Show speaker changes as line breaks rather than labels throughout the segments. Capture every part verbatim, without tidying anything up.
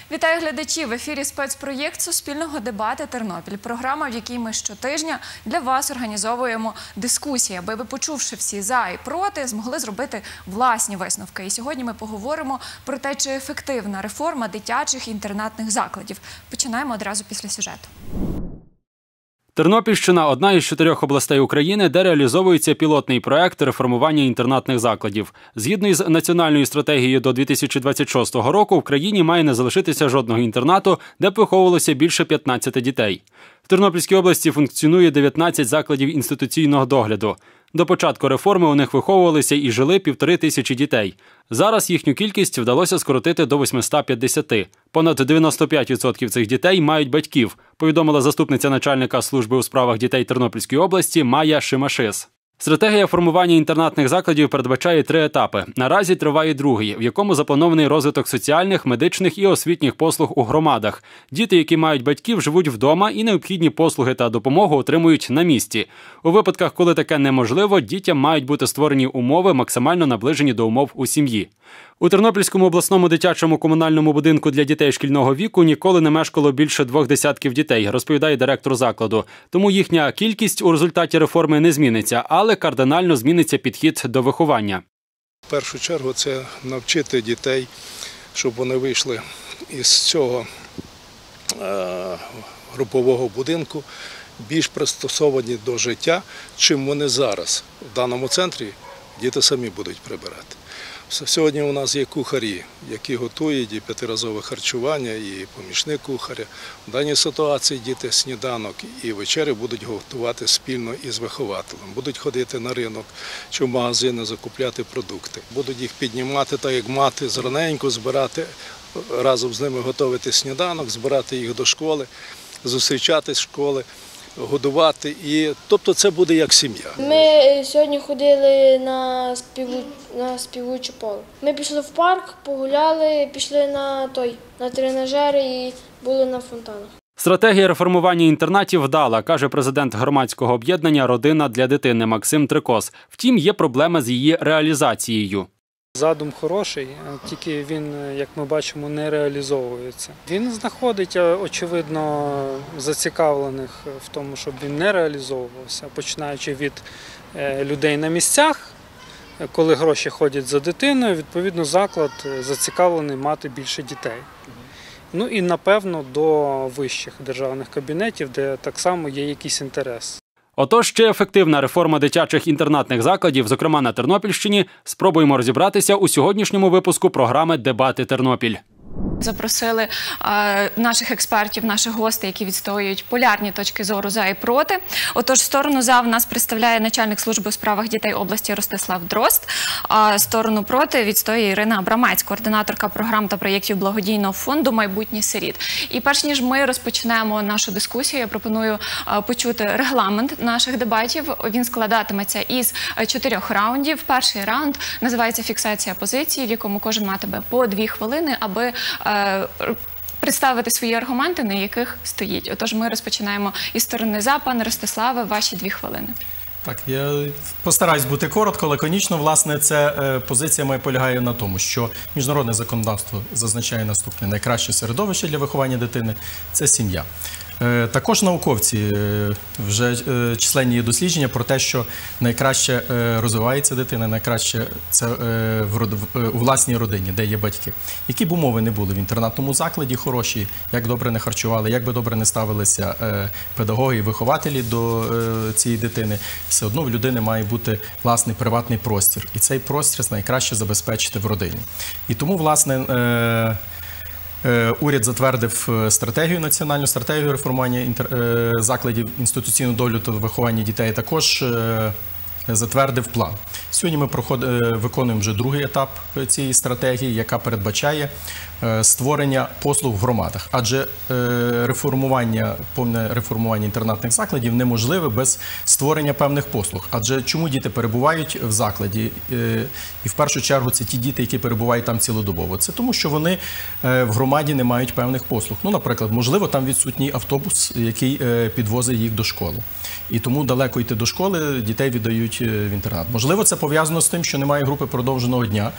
Вітаю глядачів! В ефірі спецпроєкт Суспільного дебати «Тернопіль». Програма, в якій ми щотижня для вас організовуємо дискусії, аби ви, почувши всі «за» і «проти», змогли зробити власні висновки. І сьогодні ми поговоримо про те, чи ефективна реформа дитячих інтернатних закладів. Починаємо одразу після сюжету.
Тернопільщина – одна із чотирьох областей України, де реалізовується пілотний проект реформування інтернатних закладів. Згідно із національною стратегією до дві тисячі двадцять шостого року, в країні має не залишитися жодного інтернату, де б виховувалося більше п'ятнадцяти дітей. В Тернопільській області функціонує дев'ятнадцять закладів інституційного догляду. До початку реформи у них виховувалися і жили півтори тисячі дітей. Зараз їхню кількість вдалося скоротити до восьмисот п'ятдесяти. Понад дев'яносто п'ять відсотків цих дітей мають батьків, повідомила заступниця начальника служби у справах дітей Тернопільської області Майя Шимашис. Стратегія формування інтернатних закладів передбачає три етапи. Наразі триває другий, в якому запланований розвиток соціальних, медичних і освітніх послуг у громадах. Діти, які мають батьків, живуть вдома і необхідні послуги та допомогу отримують на місці. У випадках, коли таке неможливо, дітям мають бути створені умови, максимально наближені до умов у сім'ї. У Тернопільському обласному дитячому комунальному будинку для дітей шкільного віку ніколи не мешкало більше двох десятків дітей, розповідає директор закладу. Тому їхня кількість у результаті реформи не зміниться, але кардинально зміниться підхід до виховання.
В першу чергу це навчити дітей, щоб вони вийшли із цього е, групового будинку більш пристосовані до життя, чим вони зараз. В даному центрі діти самі будуть прибирати. Сьогодні у нас є кухарі, які готують і п'ятиразове харчування, і помічник кухаря. В даній ситуації діти сніданок і вечері будуть готувати спільно із вихователем. Будуть ходити на ринок чи в магазини закупляти продукти. Будуть їх піднімати, так як мати, зраненько збирати, разом з ними готувати сніданок, збирати їх до школи, зустрічати з школи, годувати, і тобто це буде як сім'я.
Ми сьогодні ходили на співу, на співуче поле. Ми пішли в парк, погуляли, пішли на той на тренажери і були на фонтанах.
Стратегія реформування інтернатів вдала, каже президент громадського об'єднання «Родина для дитини» Максим Трикос. Втім, є проблема з її реалізацією.
Задум хороший, тільки він, як ми бачимо, не реалізовується. Він знаходить, очевидно, зацікавлених в тому, щоб він не реалізовувався, починаючи від людей на місцях, коли гроші ходять за дитиною, відповідно, заклад зацікавлений мати більше дітей. Ну і, напевно, до вищих державних кабінетів, де так само є якийсь інтерес.
Отож, чи ефективна реформа дитячих інтернатних закладів, зокрема на Тернопільщині, спробуємо розібратися у сьогоднішньому випуску програми «Дебати Тернопіль».
Запросили е, наших експертів, наших гостей, які відстоюють полярні точки зору «за» і «проти». Отож, сторону «за» в нас представляє начальник служби у справах дітей області Ростислав Дрозд, а сторону «проти» відстоює Ірина Абрамець, координаторка програм та проєктів благодійного фонду «Майбутнє сиріт». І перш ніж ми розпочнемо нашу дискусію, я пропоную е, почути регламент наших дебатів. Він складатиметься із чотирьох раундів. Перший раунд називається «Фіксація позиції», в якому кожен матиме по дві хвилини, аби представити свої аргументи, на яких стоїть. Отож, ми розпочинаємо із сторони «за». Пане Ростиславе, ваші дві хвилини.
Так, я постараюсь бути коротко, лаконічно. Власне, це е, позиція моя полягає на тому, що міжнародне законодавство зазначає наступне: найкраще середовище для виховання дитини – це сім'я. Е, також науковці е, вже е, численні є дослідження про те, що найкраще е, розвивається дитина, найкраще це е, в, в, у власній родині, де є батьки. Які б умови не були в інтернатному закладі хороші, як добре не харчували, як би добре не ставилися е, педагоги і вихователі до е, цієї дитини, все одно в людини має бути власний приватний простір. І цей простір найкраще забезпечити в родині. І тому, власне, е, уряд затвердив стратегію, національну стратегію реформування інтер... закладів інституційного догляду та виховання дітей, також затвердив план. Сьогодні ми проход... виконуємо вже другий етап цієї стратегії, яка передбачає створення послуг в громадах. Адже реформування, повне реформування інтернатних закладів неможливе без створення певних послуг. Адже чому діти перебувають в закладі? І в першу чергу це ті діти, які перебувають там цілодобово. Це тому, що вони в громаді не мають певних послуг. Ну, наприклад, можливо, там відсутній автобус, який підвозить їх до школи. І тому далеко йти до школи, дітей віддають в інтернат. Можливо, це пов'язано з тим, що немає групи продовженого дня,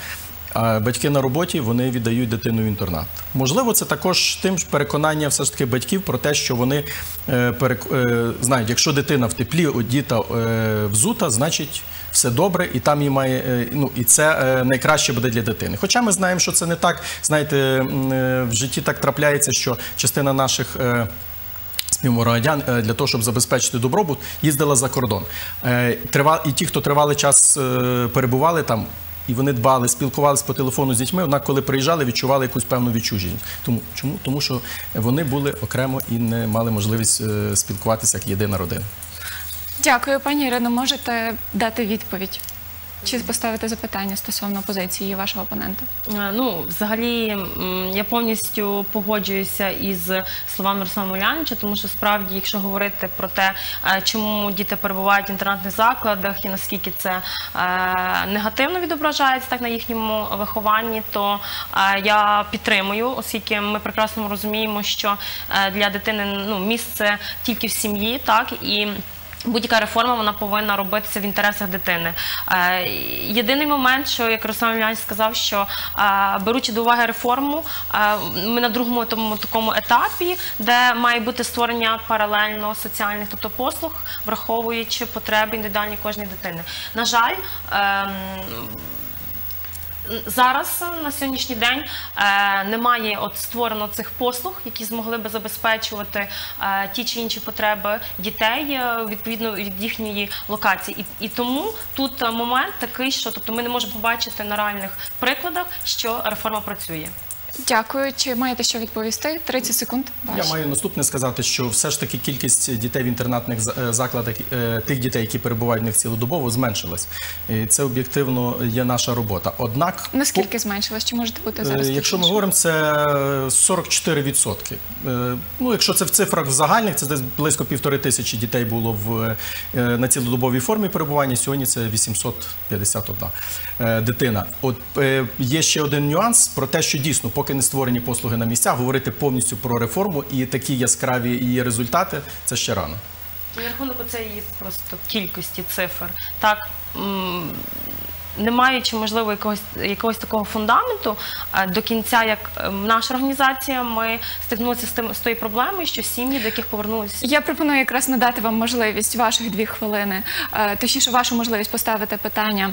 а батьки на роботі, вони віддають дитину в інтернат. Можливо, це також тим ж переконання все ж таки батьків про те, що вони е, перек... е, знають, якщо дитина в теплі, одіта, е, взута, значить все добре, і там їй має, е, ну, і це е, найкраще буде для дитини. Хоча ми знаємо, що це не так. Знаєте, е, в житті так трапляється, що частина наших е, співгромадян для того, щоб забезпечити добробут, їздила за кордон. Е, трива... І ті, хто тривалий час е, перебували там, і вони дбали, спілкувалися по телефону з дітьми, однак коли приїжджали, відчували якусь певну відчуженість. Тому, чому? Тому що вони були окремо і не мали можливість е, спілкуватися як єдина родина.
Дякую, пані Ірино. Можете дати відповідь? Чи поставити запитання стосовно позиції вашого опонента?
Ну, взагалі, я повністю погоджуюся із словами Руслана Уляновича, тому що справді, якщо говорити про те, чому діти перебувають в інтернатних закладах і наскільки це негативно відображається так на їхньому вихованні, то я підтримую, оскільки ми прекрасно розуміємо, що для дитини, ну, місце тільки в сім'ї, так, і будь-яка реформа, вона повинна робитися в інтересах дитини. Е, єдиний момент, що, як Руслан Улянович сказав, що е, беручи до уваги реформу, е, ми на другому тому, такому етапі, де має бути створення паралельно соціальних, тобто послуг, враховуючи потреби індивідуальні кожної дитини. На жаль, е, зараз, на сьогоднішній день, немає от створено цих послуг, які змогли би забезпечувати ті чи інші потреби дітей відповідно від їхньої локації. І, і тому тут момент такий, що тобто, ми не можемо побачити на реальних прикладах, що реформа працює.
Дякую. Чи маєте що відповісти? тридцять секунд.
Я маю наступне сказати, що все ж таки кількість дітей в інтернатних закладах, тих дітей, які перебувають в них цілодобово, зменшилась. І це об'єктивно є наша робота. Однак...
Наскільки зменшилась? Чи можете бути зараз?
Якщо ми говоримо, це сорок чотири відсотки. Ну, якщо це в цифрах загальних, це десь близько півтори тисячі дітей було в, на цілодобовій формі перебування, сьогодні це вісімсот п'ятдесят одна дитина. От є ще один нюанс про те, що дійсно, поки не створені послуги на місцях, говорити повністю про реформу і такі яскраві її результати – це ще рано.
На рахунок цієї просто кількості цифр, так, не маючи, можливо, якогось, якогось такого фундаменту, до кінця, як наша організація, ми стикнулися з, тим, з тою проблемою, що сім'ї, до яких повернулися.
Я пропоную якраз надати вам можливість, ваших дві хвилини, точніше, вашу можливість поставити питання,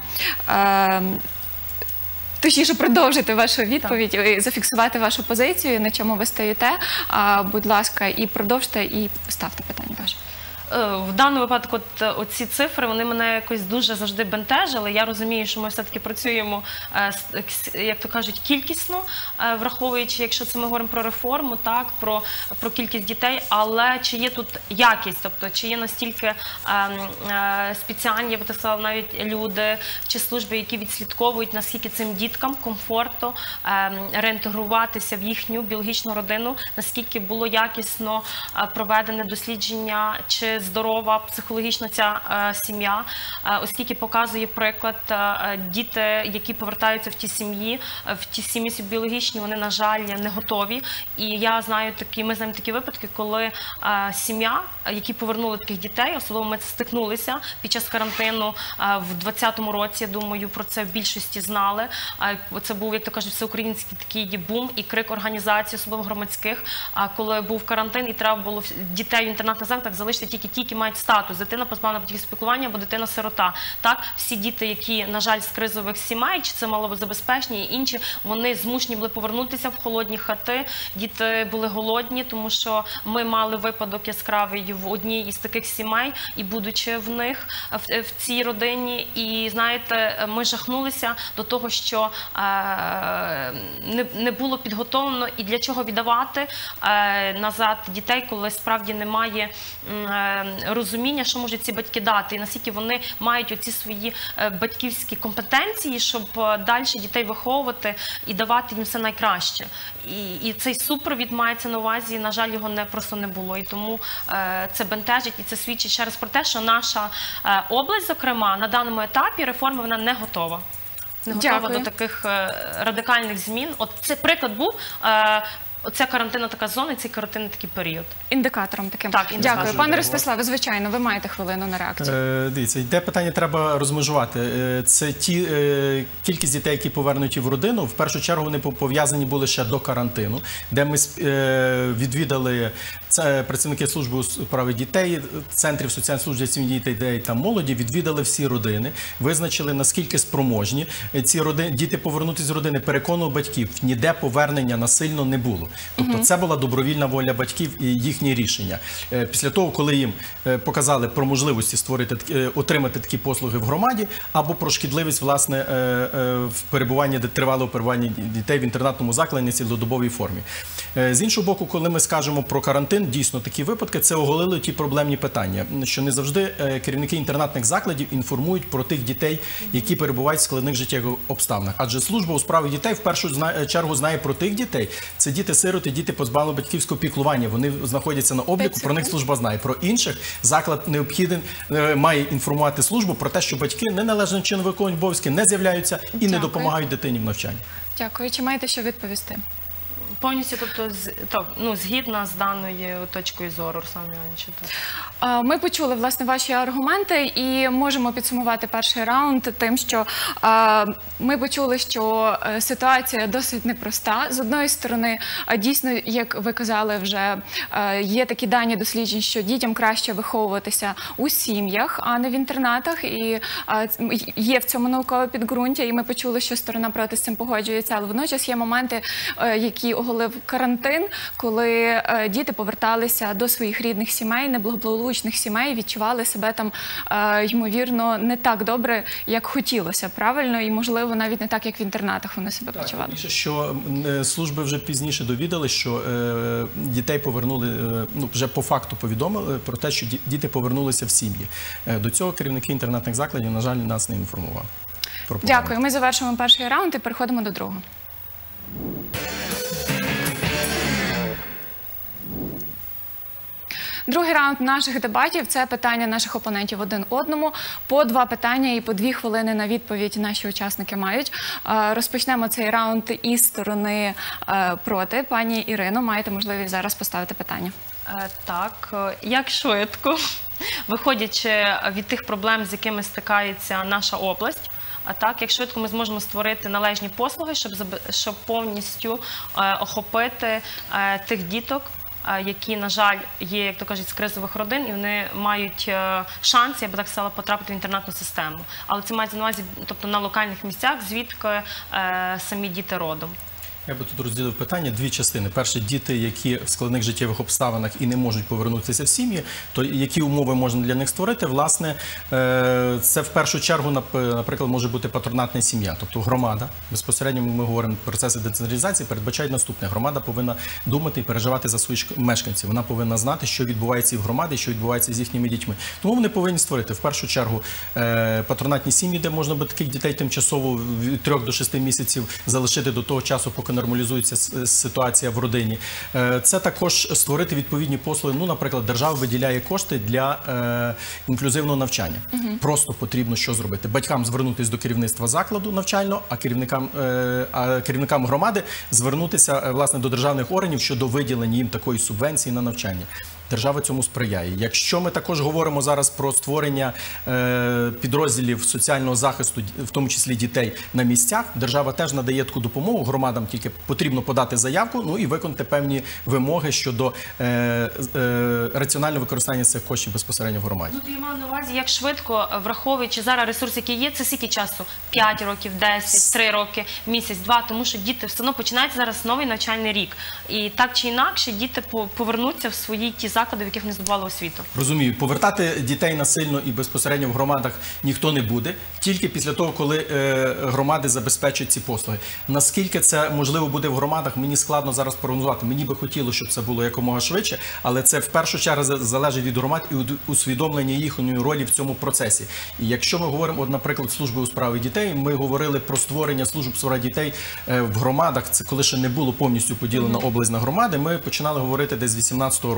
точніше, продовжити вашу відповідь, і зафіксувати вашу позицію, на чому ви стоїте. Будь ласка, і продовжте, і ставте питання ваше.
В даному випадку от, оці цифри, вони мене якось дуже завжди бентежили. Я розумію, що ми все-таки працюємо, як то кажуть, кількісно, враховуючи, якщо це ми говоримо про реформу, так, про, про кількість дітей, але чи є тут якість, тобто чи є настільки е, е, спеціальні, я би так сказала, навіть люди чи служби, які відслідковують, наскільки цим діткам комфортно е, реінтегруватися в їхню біологічну родину, наскільки було якісно е, проведене дослідження, чи здорова психологічно ця е, сім'я, е, оскільки показує приклад, е, діти, які повертаються в ті сім'ї, в ті сім'ї біологічні, вони, на жаль, не готові. І я знаю такі, ми знаємо такі випадки, коли е, сім'я, які повернули таких дітей, особливо ми стикнулися під час карантину е, в двадцятому році, я думаю, про це в більшості знали. Е, це був, як то кажуть, всеукраїнський такий бум і крик організацій, особливо громадських, е, коли був карантин і треба було дітей в інтернатних закладах залишити тільки ті, які мають статус. Дитина позбавлена батьківського спілкування або дитина-сирота. Так, всі діти, які, на жаль, з кризових сімей, чи це малозабезпечені і інші, вони змушені були повернутися в холодні хати. Діти були голодні, тому що ми мали випадок яскравий в одній із таких сімей, і будучи в них, в, в цій родині, і, знаєте, ми жахнулися до того, що е, не, не було підготовлено і для чого віддавати е, назад дітей, коли справді немає е, розуміння, що можуть ці батьки дати, і наскільки вони мають оці свої батьківські компетенції, щоб далі дітей виховувати і давати їм все найкраще. І, і цей супровід мається на увазі, на жаль, його не, просто не було. І тому е, це бентежить, і це свідчить ще раз про те, що наша е, область, зокрема, на даному етапі реформи, вона не готова. Не готова
Дякую.
до таких е, радикальних змін. От це приклад був, е, оця карантинна така зона, цей карантинний такий період.
Індикатором таким.
Так, індикатором.
Дякую. Пане Ростиславе, звичайно, ви маєте хвилину на реакцію.
Е, дивіться, йде питання, треба розмежувати. Е, це ті е, кількість дітей, які повернуті в родину. В першу чергу вони пов'язані були ще до карантину, де ми е, відвідали це, працівники служби у справі дітей, центрів соціальної служби сім'ї, дітей та молоді, відвідали всі родини, визначили, наскільки спроможні ці родини, діти повернутися з родини, переконували батьків, ніде повернення насильно не було. Тобто угу. це була добровільна воля батьків і їхнє рішення. Після того, коли їм показали про можливості створити, отримати такі послуги в громаді, або про шкідливість, власне, в перебуванні, тривалого перебування дітей в інтернатному закладі на цілодобовій формі. З іншого боку, коли ми скажемо про карантин, дійсно такі випадки, це оголили ті проблемні питання, що не завжди керівники інтернатних закладів інформують про тих дітей, які перебувають в складних життєвих обставинах. Адже служба у справі дітей в першу чергу знає про тих дітей. Це діти-сироти, діти позбавлені батьківського піклування. Вони знаходяться на обліку, про них служба знає. Про інших заклад необхіден, має інформувати службу про те, що батьки неналежним чином виконують обов'язки, не з'являються і Дякую. не допомагають дитині в навчанні.
Дякую. Чи маєте що відповісти?
Повністю, тобто, з, то, ну, згідна з даною точкою зору, Руслан Іванович.
Ми почули, власне, ваші аргументи і можемо підсумувати перший раунд тим, що а, ми почули, що ситуація досить непроста. З одної сторони, дійсно, як ви казали вже, є такі дані досліджень, що дітям краще виховуватися у сім'ях, а не в інтернатах. І а, є в цьому наукове підґрунтя, і ми почули, що сторона проти з цим погоджується. Але водночас є моменти, які оголив карантин, коли е, діти поверталися до своїх рідних сімей, неблагополучних сімей, відчували себе там, е, ймовірно, не так добре, як хотілося, правильно? І, можливо, навіть не так, як в інтернатах вони себе
так,
почували.
Більше, що е, служби вже пізніше довідали, що е, дітей повернули, е, ну, вже по факту повідомили про те, що діти повернулися в сім'ї. Е, до цього керівники інтернатних закладів, на жаль, нас не інформували.
Дякую. Ми завершуємо перший раунд і переходимо до другого. Другий раунд наших дебатів – це питання наших опонентів один одному. По два питання і по дві хвилини на відповідь наші учасники мають. Розпочнемо цей раунд із сторони проти. Пані Ірино, маєте можливість зараз поставити питання.
Так, як швидко, виходячи від тих проблем, з якими стикається наша область, а так, як швидко ми зможемо створити належні послуги, щоб, щоб повністю охопити тих діток, які, на жаль, є, як то кажуть, з кризових родин, і вони мають шанс, я би так сказала, потрапити в інтернатну систему. Але це мається на увазі, тобто на локальних місцях, звідки е, самі діти родом.
Я би тут розділив питання, дві частини. Перше, діти, які в складних життєвих обставинах і не можуть повернутися в сім'ї, то які умови можна для них створити? Власне, це в першу чергу, наприклад, може бути патронатна сім'я, тобто громада. Безпосередньо ми говоримо, процеси децентралізації передбачають наступне. Громада повинна думати і переживати за своїх мешканців. Вона повинна знати, що відбувається в громаді, що відбувається з їхніми дітьми. Тому вони повинні створити, в першу чергу, патронатні сім'ї, де можна би таких дітей тимчасово від трьох до шести місяців залишити до того часу, поки нормалізується ситуація в родині. Це також створити відповідні послуги. Ну, наприклад, держава виділяє кошти для е, інклюзивного навчання. Угу. Просто потрібно що зробити? Батькам звернутися до керівництва закладу навчального, а керівникам, е, а керівникам громади звернутися, власне, до державних органів щодо виділення їм такої субвенції на навчання. Держава цьому сприяє. Якщо ми також говоримо зараз про створення е, підрозділів соціального захисту, в тому числі дітей на місцях, держава теж надає таку допомогу громадам, тільки потрібно подати заявку, ну і виконати певні вимоги щодо е, е, раціонального використання цих коштів безпосередньо в громаді.
Ну, я маю на увазі, як швидко, враховуючи зараз ресурси, які є, це скільки часу? п'ять років, десять, три роки, місяць, два, тому що діти все одно починається зараз новий навчальний рік. І так чи інакше діти повернуться в свої ті заклади, в яких не здобували освіту.
Розумію. Повертати дітей насильно і безпосередньо в громадах ніхто не буде, тільки після того, коли е, громади забезпечать ці послуги. Наскільки це можливо буде в громадах, мені складно зараз прогнозувати. Мені би хотілося, щоб це було якомога швидше, але це в першу чергу залежить від громад і від усвідомлення їхньої ролі в цьому процесі. І якщо ми говоримо, от, наприклад, служби у справі дітей, ми говорили про створення служб у справі дітей е, в громадах, це коли ще не було повністю поділена область на громади, ми починали говорити десь з вісімнадцятого року.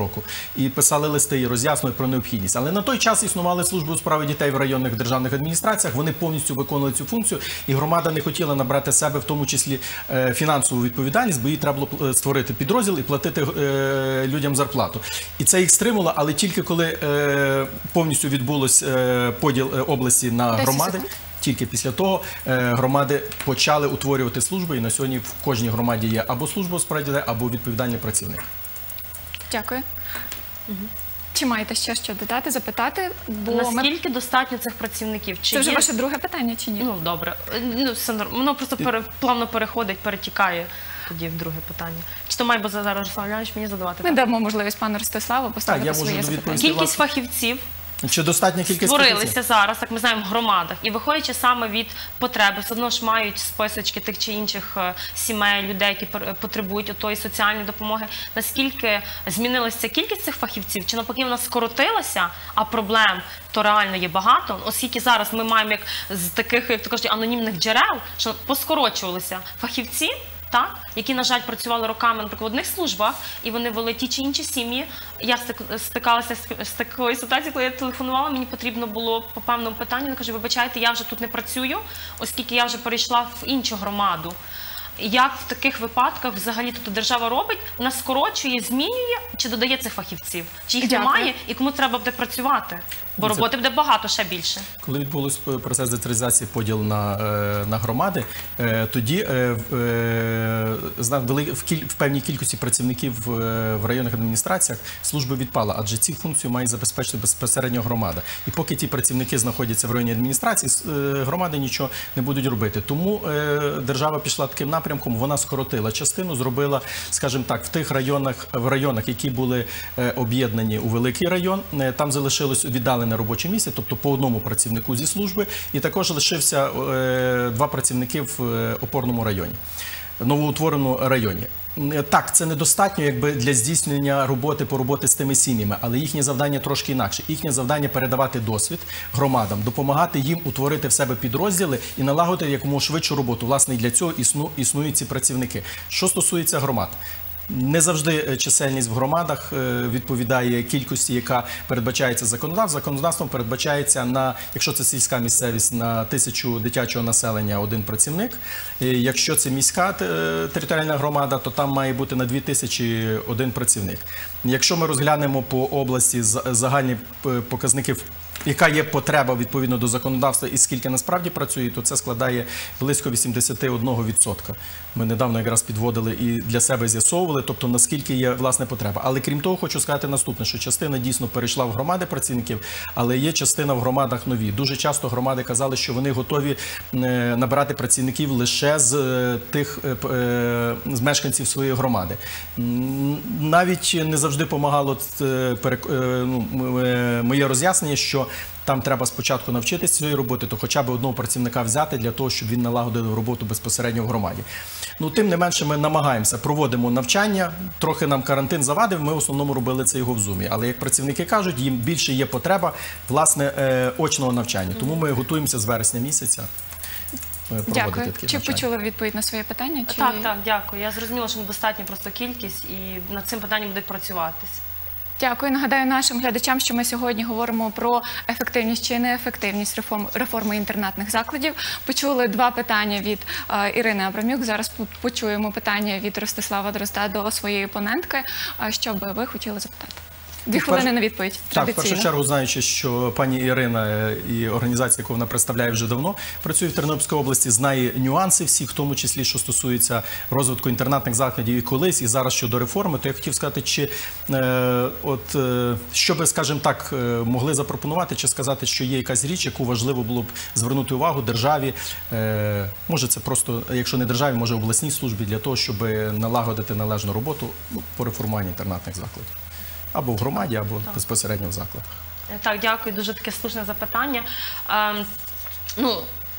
і писали листи, і роз'яснювали про необхідність. Але на той час існували служби у справі дітей в районних державних адміністраціях, вони повністю виконували цю функцію, і громада не хотіла набрати себе, в тому числі фінансову відповідальність, бо їй треба було створити підрозділ і платити людям зарплату. І це їх стримуло, але тільки коли повністю відбулось поділ області на громади, тільки після того громади почали утворювати служби, і на сьогодні в кожній громаді є або служба у справі дітей, або відповідальний працівник.
Дякую. Угу. Чи маєте ще що додати, запитати? Бо
Наскільки
ми...
достатньо цих працівників? Чи
Це вже
є...
ваше друге питання, чи ні?
Ну, добре. Ну, все норм... Воно просто пере... плавно переходить, перетікає тоді в друге питання. Чи то має зараз Ростислав Леонідович мені задавати?
Ми дамо можливість пану Ростиславу поставити
так, я
своє
можу
запитання.
Кількість фахівців
Чи достатня кількість
створилися зараз, як ми знаємо, в громадах. І виходячи саме від потреби, все одно ж мають списочки тих чи інших сімей, людей, які потребують тої соціальної допомоги. Наскільки змінилася кількість цих фахівців? Чи навпаки вона скоротилася, а проблем то реально є багато? Оскільки зараз ми маємо як з таких, як то кажуть, анонімних джерел, що поскорочувалися фахівці, так, які, на жаль, працювали роками, наприклад, в одних службах, і вони вели ті чи інші сім'ї. Я стикалася з такою ситуацією, коли я телефонувала, мені потрібно було по певному питанню, я кажу, вибачайте, я вже тут не працюю, оскільки я вже перейшла в іншу громаду. Як в таких випадках взагалі тобто держава робить? Вона скорочує, змінює чи додає цих фахівців? Чи їх
Дякую.
немає і кому треба буде працювати? Бо роботи буде багато, ще більше.
Коли відбувався процес децентралізації, поділ на, на громади, тоді в певній кількості працівників в районних адміністраціях служби відпала, адже ці функції має забезпечити безпосередньо громада. І поки ті працівники знаходяться в районній адміністрації, громади нічого не будуть робити. Тому держава пішла таким напрямком, вона скоротила частину, зробила, скажімо так, в тих районах, в районах, які були об'єднані у великий район, там залишилось віддалене робоче місце, тобто по одному працівнику зі служби, і також лишився е, два працівники в е, опорному районі, новоутвореному районі. Так, це недостатньо якби для здійснення роботи по роботи з тими сім'ями, але їхнє завдання трошки інакше. Їхнє завдання передавати досвід громадам, допомагати їм утворити в себе підрозділи і налагодити якомога швидшу роботу. Власне, і для цього існу, існують ці працівники. Що стосується громад, не завжди чисельність в громадах відповідає кількості, яка передбачається законодавством. Законодавством передбачається, на, якщо це сільська місцевість, на тисячу дитячого населення один працівник. Якщо це міська територіальна громада, то там має бути на дві тисячі один працівник. Якщо ми розглянемо по області загальні показники, яка є потреба відповідно до законодавства і скільки насправді працює, то це складає близько вісімдесят один відсоток. Ми недавно якраз підводили і для себе з'ясовували, тобто наскільки є власне потреба. Але крім того, хочу сказати наступне, що частина дійсно перейшла в громади працівників, але є частина в громадах нові. Дуже часто громади казали, що вони готові набирати працівників лише з тих з мешканців своєї громади. Навіть не завжди допомагало ну, моє роз'яснення, що там треба спочатку навчитися цієї роботи, то хоча б одного працівника взяти для того, щоб він налагодив роботу безпосередньо в громаді. Ну, тим не менше ми намагаємося, проводимо навчання, трохи нам карантин завадив, ми в основному робили це його в Зумі. Але як працівники кажуть, їм більше є потреба, власне, очного навчання. Тому ми готуємося з вересня місяця.
Дякую. Чи почули відповідь на своє питання? Чи...
Так, так, дякую. Я зрозуміла, що недостатня просто кількість і над цим питанням будуть працюватися.
Дякую. Нагадаю нашим глядачам, що ми сьогодні говоримо про ефективність чи неефективність реформ, реформи інтернатних закладів. Почули два питання від е, Ірини Абрамюк. Зараз почуємо питання від Ростислава Дрозда до своєї опонентки. Що би ви хотіли запитати? Дві хвилини на відповідь.
Так, в першу чергу, знаючи, що пані Ірина і організація, яку вона представляє вже давно, працює в Тернопільській області, знає нюанси всі, в тому числі, що стосується розвитку інтернатних закладів і колись, і зараз щодо реформи, то я хотів сказати, чи, е, от, е, що би, скажімо так, могли запропонувати, чи сказати, що є якась річ, яку важливо було б звернути увагу державі, е, може це просто, якщо не державі, може обласній службі, для того, щоб налагодити належну роботу ну, по реформуванню інтернатних закладів. Або в громаді, або так. безпосередньо в закладах.
Так, дякую. Дуже таке слушне запитання. Ем, ну,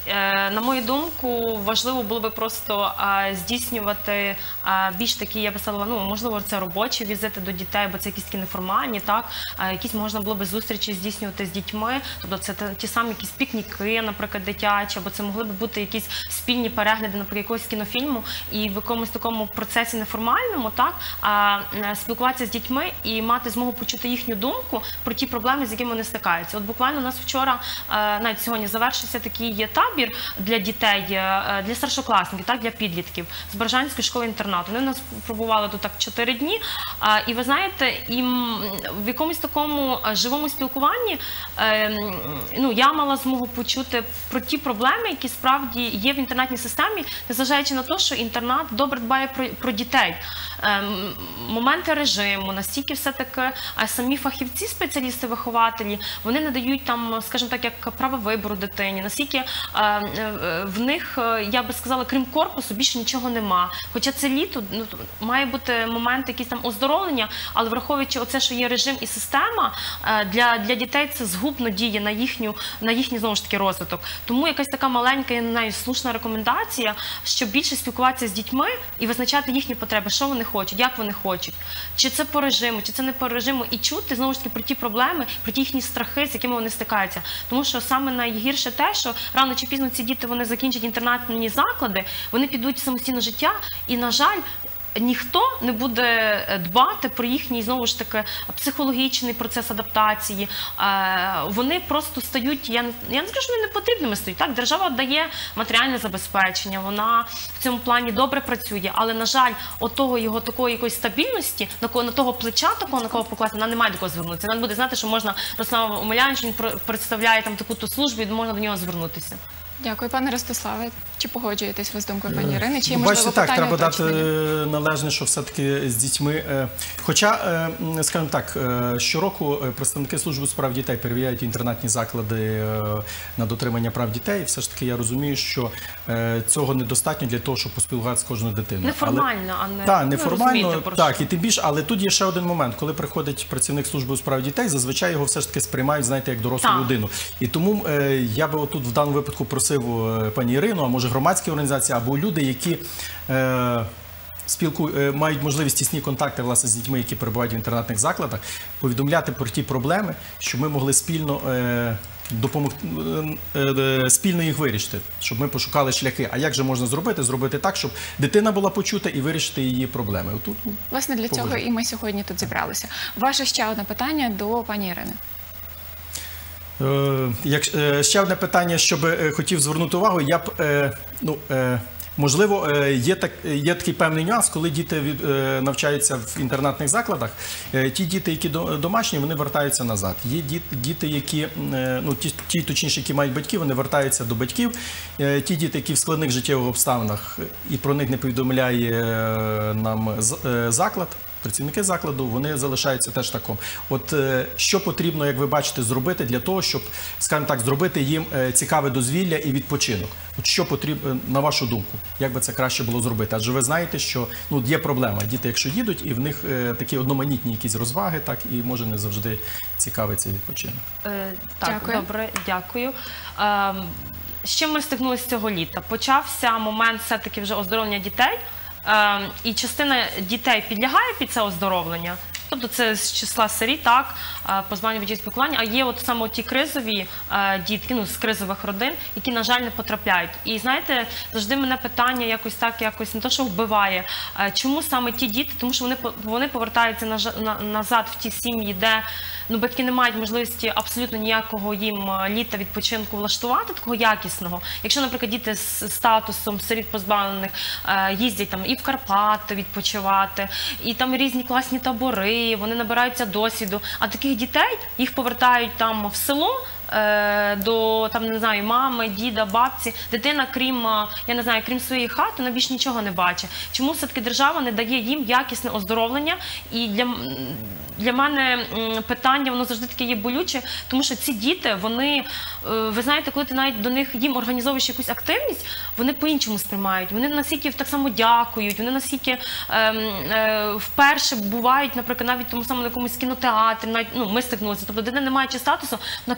На мою думку, важливо було би просто здійснювати більш такі, я би сказала, ну, можливо, це робочі візити до дітей, бо це якісь такі неформальні, так, якісь можна було би зустрічі здійснювати з дітьми, тобто це ті самі якісь пікніки, наприклад, дитячі, або це могли б бути якісь спільні перегляди, наприклад, якогось кінофільму, і в якомусь такому процесі неформальному, так, спілкуватися з дітьми і мати змогу почути їхню думку про ті проблеми, з якими вони стикаються. От буквально у нас вчора, навіть сьогодні, завершився такий табір для дітей, для старшокласників, так, для підлітків з Бережанської школи-інтернату. Вони у нас пробували тут так чотири дні, і ви знаєте, їм в якомусь такому живому спілкуванні, ну, я мала змогу почути про ті проблеми, які справді є в інтернатній системі, незважаючи на те, що інтернат добре дбає про, про дітей. Моменти режиму, настільки все-таки самі фахівці, спеціалісти, вихователі, вони не дають там, скажімо так, як право вибору дитині, наскільки в них, я би сказала, крім корпусу, більше нічого нема. Хоча це літо, ну, має бути момент якісь там оздоровлення, але враховуючи оце, що є режим і система, для, для дітей це згубно діє на їхню, на їхній, знову ж таки, розвиток. Тому якась така маленька, я не знаю, слушна рекомендація, щоб більше спілкуватися з дітьми і визначати їхні потреби, що вони хочуть, як вони хочуть. Чи це по режиму, чи це не по режиму, і чути, знову ж таки, про ті проблеми, про ті їхні страхи, з якими вони стикаються. Тому що саме найгірше те, що рано чи пізно ці діти, вони закінчать інтернатні заклади, вони підуть в самостійне життя, і, на жаль, ніхто не буде дбати про їхній, знову ж таки, психологічний процес адаптації. Вони просто стають, я не, я не скажу, що вони непотрібними стають. Так, держава дає матеріальне забезпечення, вона в цьому плані добре працює, але, на жаль, от того його такої якоїсь стабільності, на, кого, на того плеча такого, на кого покласти, вона не має до кого звернутися. Вона буде знати, що можна, Руслан Омелянович, він представляє там таку-то службу, і можна до нього звернутися.
Дякую, пане Ростиславе. Чи погоджуєтесь ви з думкою пані Ірини? Чи є,
бачите,
можливо,
так,
питання
треба дати
уточнення?
належне, що все-таки з дітьми. Хоча, скажімо так, щороку представники служби у справах дітей перевіряють інтернатні заклади на дотримання прав дітей. Все ж таки, я розумію, що цього недостатньо для того, щоб поспілкуватися з кожною дитиною.
Неформально, а не...
Так, неформально, так, і тим більше, але тут є ще один момент. Коли приходить працівник служби у справах дітей, зазвичай його все ж таки сприймають, знаєте, як дорослу людину. І тому я би отут в даному випадку просив пані Ірину, а може громадські організації, або люди, які е, спілку, е, мають можливість тісні контакти, власне, з дітьми, які перебувають в інтернатних закладах, повідомляти про ті проблеми, щоб ми могли спільно е, допомогти, е, е, спільно їх вирішити, щоб ми пошукали шляхи. А як же можна зробити? Зробити так, щоб дитина була почута і вирішити її проблеми. Отут,
власне, для цього і ми сьогодні тут зібралися. Ваше ще одне питання до пані Ірини.
Як ще одне питання, що би хотів звернути увагу, я б, ну, можливо, є, так, є такий певний нюанс, коли діти від, навчаються в інтернатних закладах, ті діти, які домашні, вони вертаються назад. Є діти, які, ну, ті, ті, точніше, які мають батьків, вони вертаються до батьків. Ті діти, які в складних життєвих обставинах, і про них не повідомляє нам заклад, працівники закладу, вони залишаються теж таком. От що потрібно, як ви бачите, зробити для того, щоб, скажімо так, зробити їм цікаве дозвілля і відпочинок? От що потрібно, на вашу думку, як би це краще було зробити? Адже ви знаєте, що, ну, є проблема. Діти, якщо їдуть, і в них е, такі одноманітні якісь розваги, так, і може не завжди цікавий цей відпочинок.
Е, так,
дякую.
Добре, дякую. Е, з чим ми стикнулися цього літа? Почався момент все-таки вже оздоровлення дітей. Е, і частина дітей підлягає під це оздоровлення, тобто це з числа сиріт, так, позбавлення від спілкування, а є от саме ті кризові е, дітки, ну, з кризових родин, які, на жаль, не потрапляють. І, знаєте, завжди мене питання якось так, якось не то, що вбиває, е, чому саме ті діти, тому що вони, вони повертаються на, на, назад в ті сім'ї, де, ну, батьки не мають можливості абсолютно ніякого їм літа відпочинку влаштувати, такого якісного. Якщо, наприклад, діти з статусом сиріт позбавлених е, їздять там і в Карпати відпочивати, і там різні класні табори, вони набираються досвіду, а таких дітей їх повертають там в село, до, там, не знаю, мами, діда, бабці. Дитина, крім, я не знаю, крім своєї хати, вона більш нічого не бачить. Чому все-таки держава не дає їм якісне оздоровлення? І для, для мене питання, воно завжди таке є болюче, тому що ці діти, вони, ви знаєте, коли ти навіть до них, їм організовуєш якусь активність, вони по-іншому сприймають. Вони настільки так само дякують, вони настільки е, е, вперше бувають, наприклад, навіть в тому самому якомусь кінотеатрі, навіть, ну, ми стикнулися. Тобто дитина не маючи статусу, вона каже,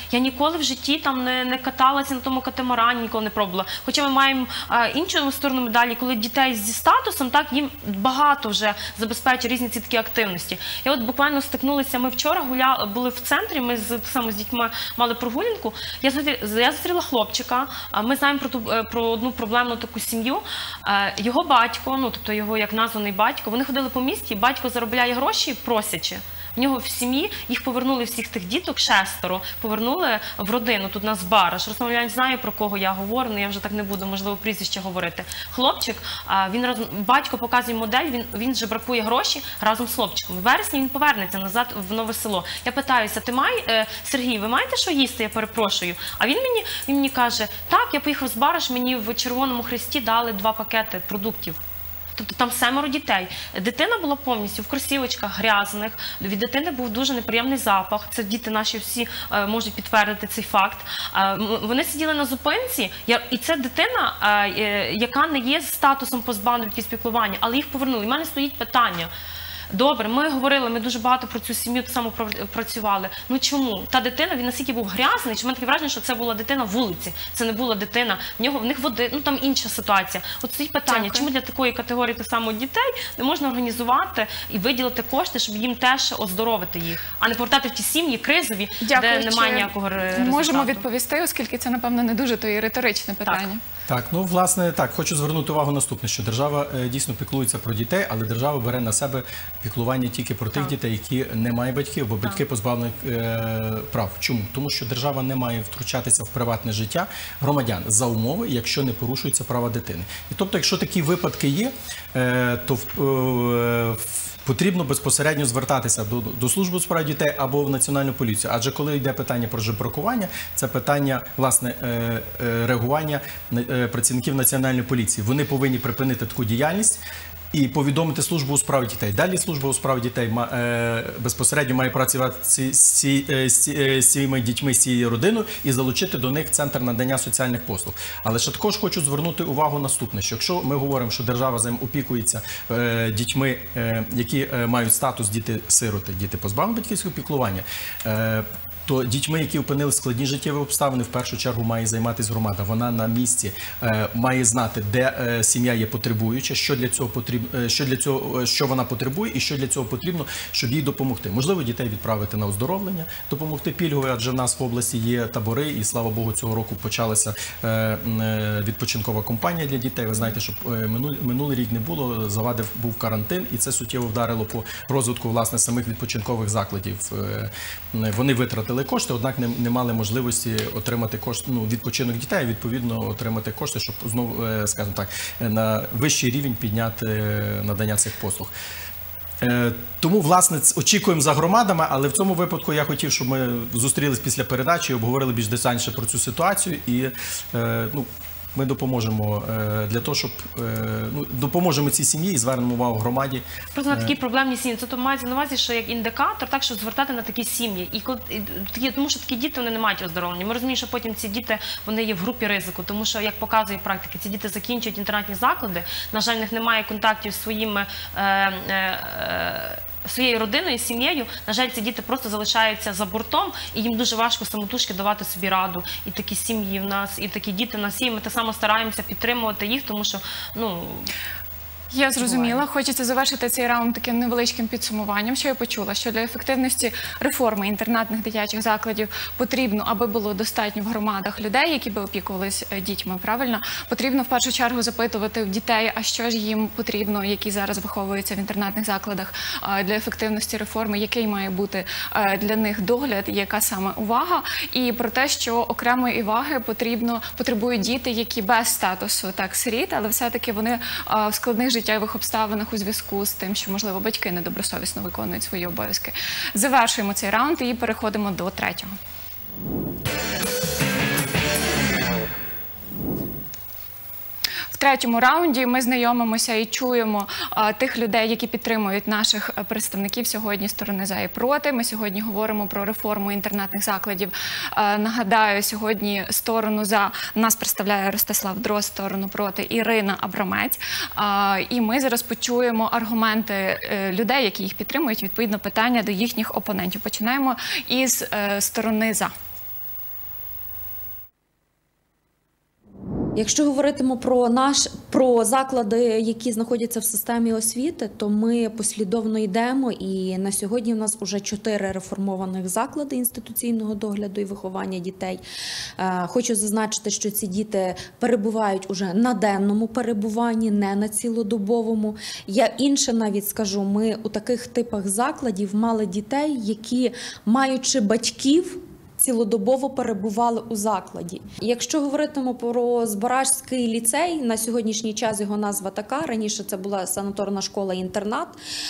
Я ніколи в житті там не, не каталася на тому катамарані, ніколи не пробувала. Хоча ми маємо а, іншу сторону медалі, коли дітей зі статусом, так, їм багато вже забезпечує різні ці такі активності. Я от буквально стикнулися, ми вчора гуляли, були в центрі, ми з, саме з дітьми мали прогулянку. Я зустріла, я зустріла хлопчика, ми знаємо про, ту, про одну проблемну таку сім'ю. Його батько, ну тобто його як названий батько, вони ходили по місті, батько заробляє гроші просячи. В нього в сім'ї, їх повернули всіх тих діток, шестеро, повернули в родину, тут нас Бараш. Руслан Іванович знає, про кого я говорю, але я вже так не буду, можливо, прізвище говорити. Хлопчик, він разом, батько показує модель, він, він же бракує гроші разом з хлопчиком. В вересні він повернеться назад в Нове Село. Я питаюся, ти має, Сергій, ви маєте що їсти? Я перепрошую. А він мені, він мені каже, так, я поїхав з Бараш, мені в Червоному Хресті дали два пакети продуктів. Тобто там семеро дітей. Дитина була повністю в кросівочках грязних, від дитини був дуже неприємний запах. Це діти наші всі е, можуть підтвердити цей факт. Е, вони сиділи на зупинці, я, і це дитина, е, яка не є статусом позбавлення від піклування, але їх повернули. І в мене стоїть питання. Добре, ми говорили, ми дуже багато про цю сім'ю так само працювали. Ну чому? Та дитина, він настільки був грязний, що в мене таке враження, що це була дитина вулиці. Це не була дитина, в нього, в них води, ну там інша ситуація. От стоїть питання, Дякую. Чому для такої категорії так само дітей не можна організувати і виділити кошти, щоб їм теж оздоровити їх, а не повертати в ті сім'ї кризові, Дякую. Де немає Чи ніякого результату.
Можемо відповісти, оскільки це, напевно, не дуже то і риторичне питання.
Так.
Так, ну власне так, хочу звернути увагу наступне, що держава е, дійсно піклується про дітей, але держава бере на себе піклування тільки про тих так. дітей, які не мають батьків, бо батьки позбавлені е, прав. Чому? Тому що держава не має втручатися в приватне життя громадян за умови, якщо не порушуються права дитини. І тобто, якщо такі випадки є, е, то е, потрібно безпосередньо звертатися до, до служби у справах дітей або в Національну поліцію. Адже коли йде питання про жебракування, це питання, власне, е, е, реагування е, працівників Національної поліції. Вони повинні припинити таку діяльність і повідомити службу у справах дітей. Далі служба у справах дітей е, безпосередньо має працювати з, з, з, з цими дітьми, з цією родиною і залучити до них центр надання соціальних послуг. Але ще також хочу звернути увагу наступне, що якщо ми говоримо, що держава опікується е, дітьми, е, які е, мають статус діти-сироти, діти позбавлені батьківського піклування, е, то дітьми, які опинилися в складні життєві обставини, в першу чергу має займатися громада. Вона на місці е, має знати, де е, сім'я є потребуюча, що для цього потрібно, що для цього, що вона потребує, і що для цього потрібно, щоб їй допомогти. Можливо, дітей відправити на оздоровлення, допомогти пільгове, адже в нас в області є табори, і слава Богу, цього року почалася е, е, відпочинкова кампанія для дітей. Ви знаєте, що е, минулий, минулий рік не було, завадив був карантин, і це суттєво вдарило по розвитку власне самих відпочинкових закладів. Е, вони витратили кошти, однак не, не мали можливості отримати кошти, ну, відпочинок дітей, відповідно отримати кошти, щоб знову, скажімо так, на вищий рівень підняти надання цих послуг. Тому, власне, очікуємо за громадами, але в цьому випадку я хотів, щоб ми зустрілись після передачі, обговорили більш детальніше про цю ситуацію і, ну, ми допоможемо для того, щоб ну, допоможемо цій сім'ї і звернемо увагу громаді.
Просто на такі проблемні сім'ї. Це то мається на увазі, що як індикатор, так, що звертати на такі сім'ї. І коли такі, тому що такі діти вони не мають оздоровлення. Ми розуміємо, що потім ці діти вони є в групі ризику, тому що, як показує практика, ці діти закінчують інтернатні заклади. На жаль, в них немає контактів з своїми. Е, е, своєю родиною, сім'єю, на жаль, ці діти просто залишаються за бортом, і їм дуже важко самотужки давати собі раду. І такі сім'ї в нас, і такі діти в нас є, і ми так само стараємося підтримувати їх, тому що, ну...
Я зрозуміла. Хочеться завершити цей раунд таким невеличким підсумуванням, що я почула, що для ефективності реформи інтернатних дитячих закладів потрібно, аби було достатньо в громадах людей, які би опікувалися дітьми, правильно? Потрібно в першу чергу запитувати в дітей, а що ж їм потрібно, які зараз виховуються в інтернатних закладах для ефективності реформи, який має бути для них догляд, яка саме увага, і про те, що окремої уваги потрібно, потребують діти, які без статусу так сиріт, але все-таки вони в складних життєвих обставинах у зв'язку з тим, що, можливо, батьки недобросовісно виконують свої обов'язки. Завершуємо цей раунд і переходимо до третього. В третьому раунді ми знайомимося і чуємо а, тих людей, які підтримують наших представників сьогодні сторони за і проти. Ми сьогодні говоримо про реформу інтернатних закладів. А, нагадаю, сьогодні сторону за нас представляє Ростислав Дрозд, сторону проти Ірина Абрамець. А, і ми зараз почуємо аргументи е, людей, які їх підтримують, відповідно питання до їхніх опонентів. Починаємо із е, сторони за.
Якщо говоритимо про наш про заклади, які знаходяться в системі освіти, то ми послідовно йдемо, і на сьогодні в нас вже чотири реформованих заклади інституційного догляду і виховання дітей. Хочу зазначити, що ці діти перебувають уже на денному перебуванні, не на цілодобовому. Я інше навіть скажу, ми у таких типах закладів мали дітей, які, маючи батьків, цілодобово перебували у закладі. Якщо говоритимо про Збаражський ліцей, на сьогоднішній час його назва така, раніше це була санаторна школа-інтернат.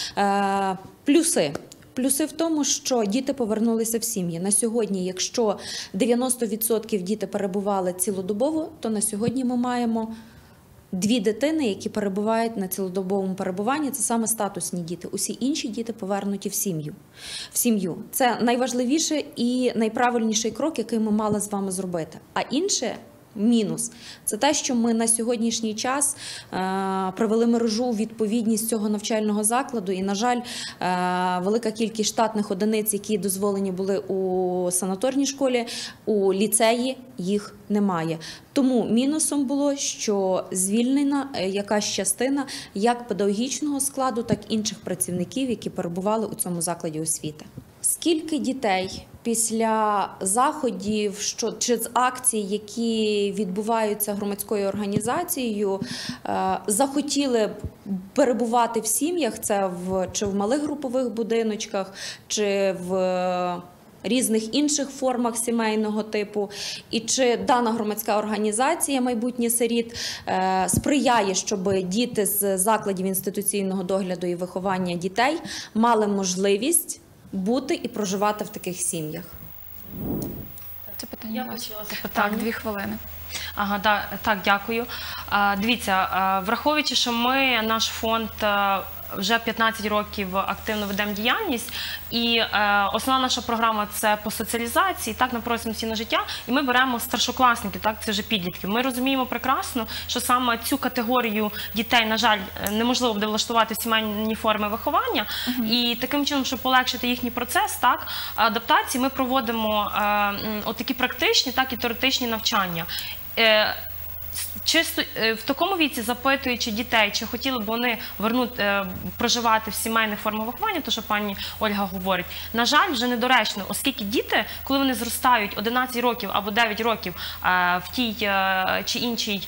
Плюси. Плюси в тому, що діти повернулися в сім'ї. На сьогодні, якщо дев'яносто відсотків діти перебували цілодобово, то на сьогодні ми маємо дві дитини, які перебувають на цілодобовому перебуванні, це саме статусні діти. Усі інші діти повернуті в сім'ю. В сім'ю. Це найважливіший і найправильніший крок, який ми мали з вами зробити. А інше мінус – це те, що ми на сьогоднішній час е, привели мережу у відповідність цього навчального закладу. І, на жаль, е, велика кількість штатних одиниць, які дозволені були у санаторній школі, у ліцеї їх немає. Тому мінусом було, що звільнена якась частина як педагогічного складу, так і інших працівників, які перебували у цьому закладі освіти. Скільки дітей після заходів що, чи з акцій, які відбуваються громадською організацією, е, захотіли б перебувати в сім'ях, це в, чи в малих групових будиночках, чи в різних інших формах сімейного типу, і чи дана громадська організація «Майбутнє сиріт» е, сприяє, щоб діти з закладів інституційного догляду і виховання дітей мали можливість бути і проживати в таких сім'ях.
Це питання.
Я
ваше.
почула запитання.
Так, дві хвилини.
Ага, да, так, дякую. А, дивіться, а, враховуючи, що ми, наш фонд, а, вже п'ятнадцять років активно ведемо діяльність, і е, основна наша програма – це по соціалізації, так, на протязі цінного життя, і ми беремо старшокласників, так, це вже підлітків. Ми розуміємо прекрасно, що саме цю категорію дітей, на жаль, неможливо буде влаштувати в сімейні форми виховання, uh-huh. і таким чином, щоб полегшити їхній процес, так, адаптації, ми проводимо е, отакі практичні, так, і теоретичні навчання. Е, Чисто в такому віці, запитуючи дітей, чи хотіли б вони вернути, проживати в сімейних формах виховання, то що пані Ольга говорить, на жаль, вже недоречно, оскільки діти, коли вони зростають одинадцять років або дев'ять років в тій чи іншій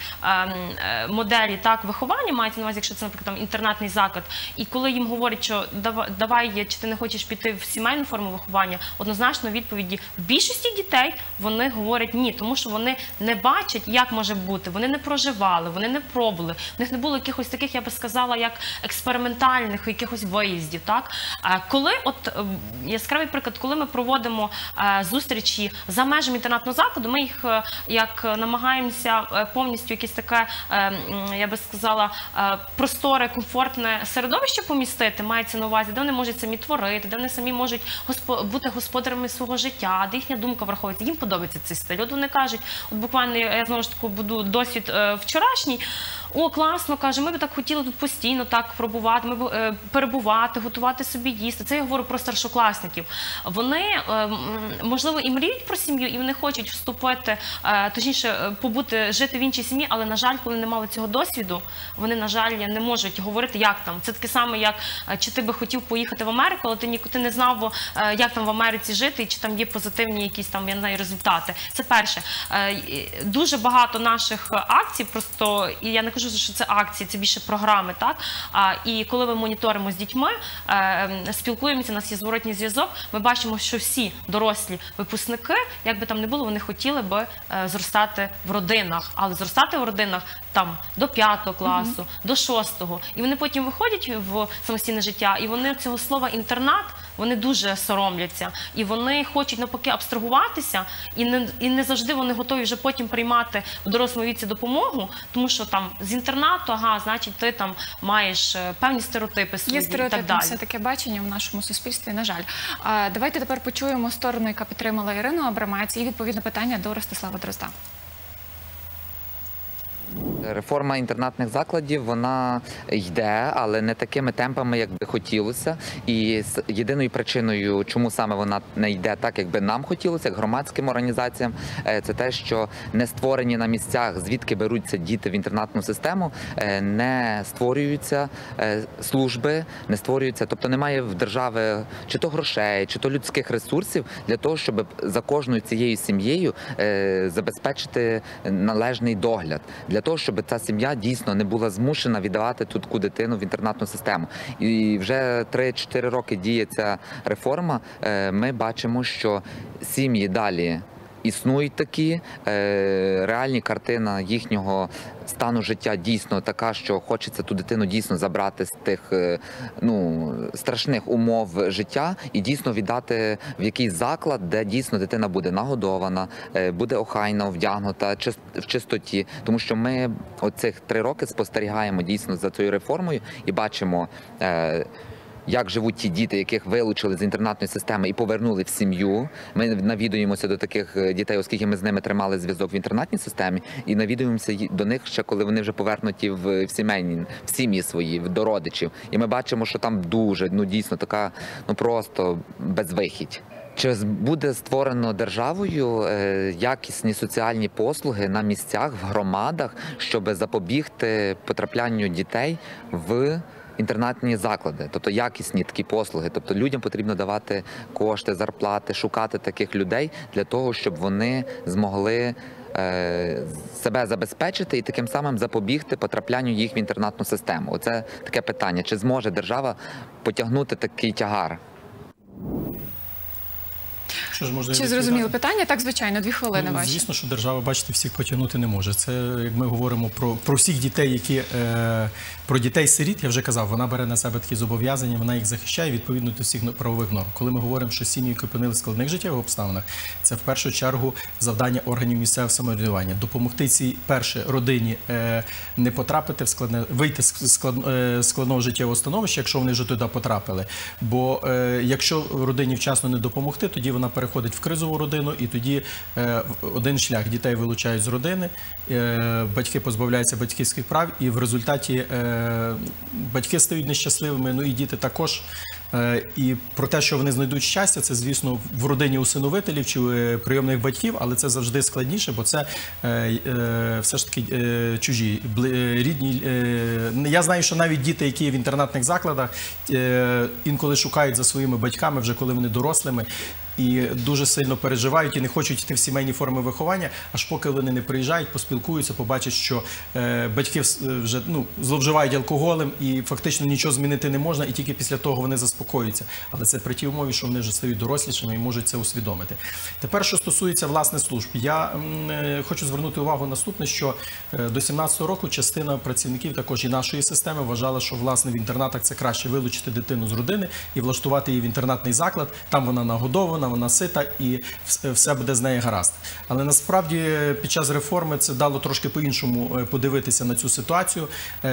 моделі так, виховання, мається на увазі, якщо це, наприклад, там, інтернатний заклад, і коли їм говорять, що давай, чи ти не хочеш піти в сімейну форму виховання, однозначно відповіді в більшості дітей вони говорять ні, тому що вони не бачать, як може бути, вони не проживали, вони не пробували, в них не було якихось таких, я би сказала, як експериментальних якихось виїздів. Так? Коли, от, яскравий приклад, коли ми проводимо зустрічі за межами інтернатного закладу, ми їх як намагаємося повністю якесь таке, я би сказала, просторе, комфортне середовище помістити, мається на увазі, де вони можуть самі творити, де вони самі можуть бути господарями свого життя, де їхня думка враховується. Їм подобається цей стиль. От вони кажуть, от буквально, я знову ж таки буду досвід вчорашній, о, класно, каже, ми б так хотіли тут постійно так пробувати, ми б, е, перебувати, готувати собі їсти. Це я говорю про старшокласників. Вони, е, можливо, і мріють про сім'ю, і вони хочуть вступити, е, точніше, побути, жити в іншій сім'ї, але, на жаль, коли не мали цього досвіду, вони, на жаль, не можуть говорити, як там. Це таке саме, як, чи ти би хотів поїхати в Америку, але ти, ти не знав, е, як там в Америці жити, і чи там є позитивні якісь там, я не знаю, результати. Це перше. Е, дуже багато наших акцій, просто, і я не кажу, що це акції, це більше програми, так? А, і коли ми моніторимо з дітьми, е, спілкуємося, у нас є зворотній зв'язок, ми бачимо, що всі дорослі випускники, як би там не було, вони хотіли би е, зростати в родинах, але зростати в родинах там до п'ятого класу, mm-hmm. до шостого. І вони потім виходять в самостійне життя, і вони цього слова інтернат, вони дуже соромляться. І вони хочуть навпаки абстрагуватися, і не, і не завжди вони готові вже потім приймати в дорослому віці допомогу, тому що там з інтернату, ага, значить, ти там маєш певні стереотипи свої і так далі.
Є стереотипне все таке бачення в нашому суспільстві, на жаль. А, давайте тепер почуємо сторону, яка підтримала Ірину Абрамець, і відповідне питання до Ростислава Дрозда.
Реформа інтернатних закладів, вона йде, але не такими темпами, як би хотілося. І з єдиною причиною, чому саме вона не йде так, як би нам хотілося, як громадським організаціям, це те, що не створені на місцях, звідки беруться діти в інтернатну систему, не створюються служби, не створюються, тобто немає в держави чи то грошей, чи то людських ресурсів для того, щоб за кожною цією сім'єю забезпечити належний догляд, для того, щоб ця сім'я дійсно не була змушена віддавати таку дитину в інтернатну систему. І вже три-чотири роки діє ця реформа, ми бачимо, що сім'ї далі існують такі, реальні картина їхнього стану життя дійсно така, що хочеться ту дитину дійсно забрати з тих ну, страшних умов життя і дійсно віддати в якийсь заклад, де дійсно дитина буде нагодована, буде охайно вдягнута, в чистоті. Тому що ми оцих три роки спостерігаємо дійсно за цією реформою і бачимо, як живуть ті діти, яких вилучили з інтернатної системи і повернули в сім'ю. Ми навідуємося до таких дітей, оскільки ми з ними тримали зв'язок в інтернатній системі, і навідуємося до них ще, коли вони вже повернуті в сімейні, в сім'ї свої, до родичів. І ми бачимо, що там дуже, ну дійсно така, ну просто безвихідь. Чи буде створено державою якісні соціальні послуги на місцях, в громадах, щоб запобігти потраплянню дітей в інтернатні заклади, тобто якісні такі послуги. Тобто людям потрібно давати кошти, зарплати, шукати таких людей для того, щоб вони змогли е, себе забезпечити і таким самим запобігти потраплянню їх в інтернатну систему. Оце таке питання. Чи зможе держава потягнути такий тягар?
Що ж, можна
Чи зрозуміло питання? Так, звичайно, дві хвилини
ну,
ваші.
Звісно, що держава, бачите, всіх потягнути не може. Це, як ми говоримо про, про всіх дітей, які, е, про дітей-сиріт, я вже казав, вона бере на себе такі зобов'язання, вона їх захищає відповідно до всіх правових норм. Коли ми говоримо, що сім'ї, які опинилися в складних життєвих обставинах, це в першу чергу завдання органів місцевого самоврядування. Допомогти цій першій родині е, не потрапити в складне, вийти з склад, е, складного життєвого становища, якщо вони вже туди потрапили. Бо е, якщо родині вчасно не допомогти, тоді вона переходить в кризову родину, і тоді е, один шлях: дітей вилучають з родини, е, батьки позбавляються батьківських прав, і в результаті е, батьки стають нещасливими, ну і діти також. Е, і про те, що вони знайдуть щастя, це, звісно, в родині усиновителів чи е, прийомних батьків, але це завжди складніше, бо це е, е, все ж таки е, чужі, бли, рідні. Е, я знаю, що навіть діти, які є в інтернатних закладах, е, інколи шукають за своїми батьками, вже коли вони дорослими, і дуже сильно переживають і не хочуть йти в сімейні форми виховання, аж поки вони не приїжджають, поспілкуються, побачать, що е, батьки вже ну, зловживають алкоголем і фактично нічого змінити не можна, і тільки після того вони заспокоюються. Але це при тій умові, що вони вже стають дорослішими і можуть це усвідомити. Тепер, що стосується власне служб, я е, хочу звернути увагу на наступне, що е, до сімнадцятого року частина працівників також і нашої системи вважала, що власне в інтернатах це краще вилучити дитину з родини і влаштувати її в інтернатний заклад, там вона нагодована, вона сита і все буде з нею гаразд. Але насправді під час реформи це дало трошки по-іншому подивитися на цю ситуацію,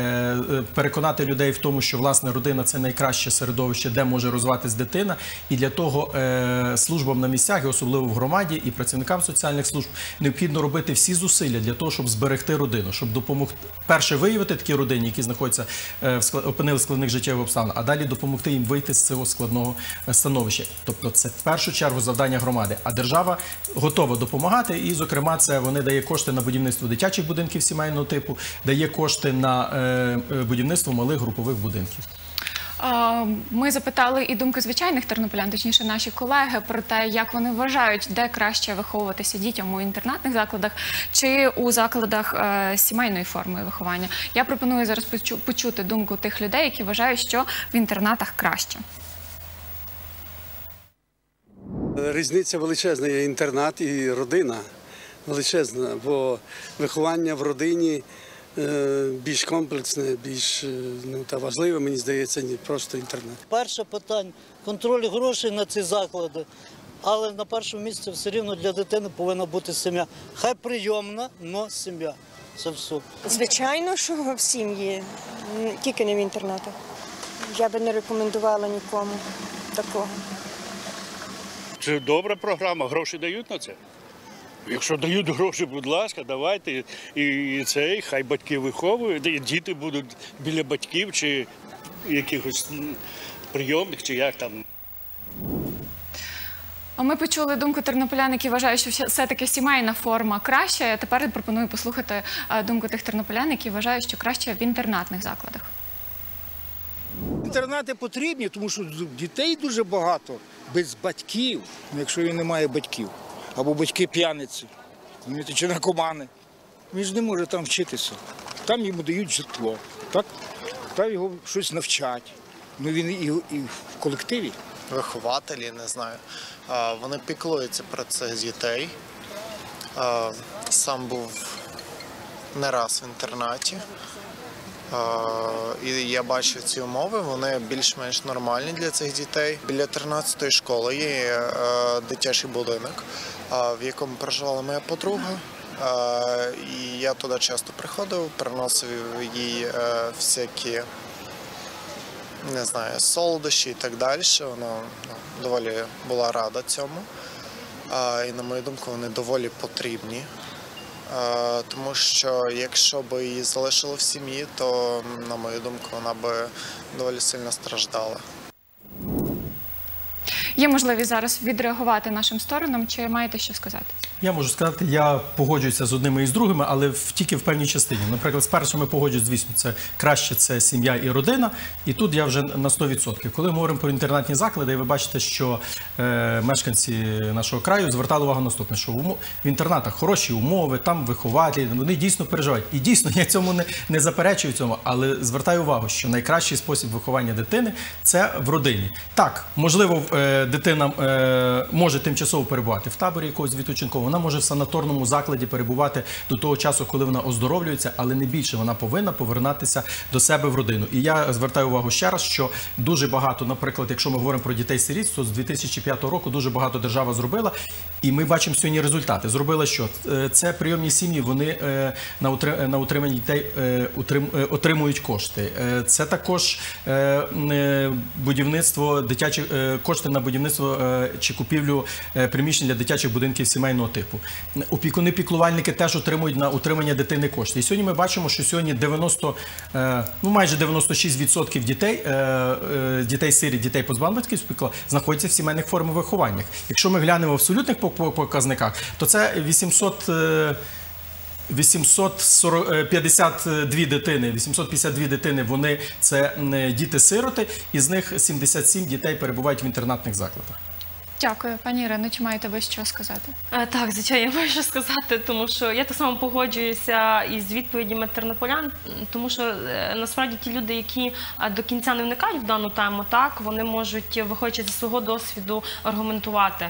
переконати людей в тому, що власне родина – це найкраще середовище, де може розвиватись дитина, і для того службам на місцях, і особливо в громаді, і працівникам соціальних служб необхідно робити всі зусилля для того, щоб зберегти родину, щоб допомогти, перше, виявити такі родини, які знаходяться, опинилися в складних життєвих обставинах, а далі допомогти їм вийти з цього складного становища. Тобто це в першу чергу завдання громади, а держава готова допомагати, і, зокрема, це вони дає кошти на будівництво дитячих будинків сімейного типу, дає кошти на е, будівництво малих групових будинків.
Ми запитали і думки звичайних тернополян, точніше наші колеги, про те, як вони вважають, де краще виховуватися дітям у інтернатних закладах чи у закладах е, сімейної форми виховання. Я пропоную зараз почу, почути думку тих людей, які вважають, що в інтернатах краще.
Різниця величезна, є інтернат і родина величезна, бо виховання в родині більш комплексне, більш ну, та важливе, мені здається, не просто інтернат.
Перше питання – контроль грошей на ці заклади, але на першому місці все рівно для дитини повинна бути сім'я. Хай прийомна, але сім'я. Це все.
Звичайно, що в сім'ї, тільки не в інтернатах. Я би не рекомендувала нікому такого.
Це добра програма, гроші дають на це? Якщо дають гроші, будь ласка, давайте. І цей, хай батьки виховують, і діти будуть біля батьків чи якихось прийомних, чи як там.
Ми почули думку тернополян, які вважають, що все-таки сімейна форма краща. Я тепер пропоную послухати думку тих тернополян, які вважають, що краще в інтернатних закладах.
Інтернати потрібні, тому що дітей дуже багато без батьків, якщо він не має батьків. Або батьки п'яниці, чи наркомани. Він ж не може там вчитися. Там йому дають житло, так? Там його щось навчать. Ну він і, і в колективі.
Вихователі, не знаю, вони піклуються про цих дітей. Сам був не раз в інтернаті. І я бачив ці умови, вони більш-менш нормальні для цих дітей. Біля тринадцятої школи є дитячий будинок, в якому проживала моя подруга. І я туди часто приходив, приносив їй всякі, не знаю, солодощі і так далі. Вона ну, доволі була рада цьому. І, на мою думку, вони доволі потрібні. Тому що якщо б її залишили в сім'ї, то, на мою думку, вона б доволі сильно страждала.
Є можливість зараз відреагувати нашим сторонам, чи маєте що сказати?
Я можу сказати, я погоджуюся з одними і з другими, але в, тільки в певній частині. Наприклад, з першими погоджуюсь, звісно, це краще, це сім'я і родина. І тут я вже на сто відсотків. Коли ми говоримо про інтернатні заклади, ви бачите, що е, мешканці нашого краю звертали увагу на наступне, що в, умов... в інтернатах хороші умови, там вихователі, вони дійсно переживають. І дійсно, я цьому не, не заперечую цьому, але звертаю увагу, що найкращий спосіб виховання дитини – це в родині. Так, можливо, е, дитина е, може тимчасово перебувати в таборі якогось відпочинкового, вона може в санаторному закладі перебувати до того часу, коли вона оздоровлюється, але не більше. Вона повинна повернутися до себе в родину. І я звертаю увагу ще раз, що дуже багато, наприклад, якщо ми говоримо про дітей-сиріт, то з дві тисячі п'ятого року дуже багато держава зробила, і ми бачимо сьогодні результати. Зробила що? Це прийомні сім'ї, вони на утримання дітей отримують кошти. Це також будівництво дитячих, кошти на будівництво чи купівлю приміщень для дитячих будинків сімейного типу. Опікуни-піклувальники теж отримують на утримання дитини кошти. І сьогодні ми бачимо, що сьогодні дев'яносто, ну майже дев'яносто шість відсотків дітей, дітей-сиріт, дітей позбавлених батьківського піклування, знаходяться в сімейних формах виховання. Якщо ми глянемо в абсолютних показниках, то це вісімсот вісімсот п'ятдесят дві дитини, вісімсот п'ятдесят дві дитини, вони це діти-сироти, із них сімдесят сім дітей перебувають в інтернатних закладах.
Дякую. Пані Ірино, чи маєте ви що сказати?
Так, звичайно, я маю що сказати, тому що я так само погоджуюся із відповідями тернополян, тому що насправді ті люди, які до кінця не вникають в дану тему, так, вони можуть, виходячи зі свого досвіду, аргументувати.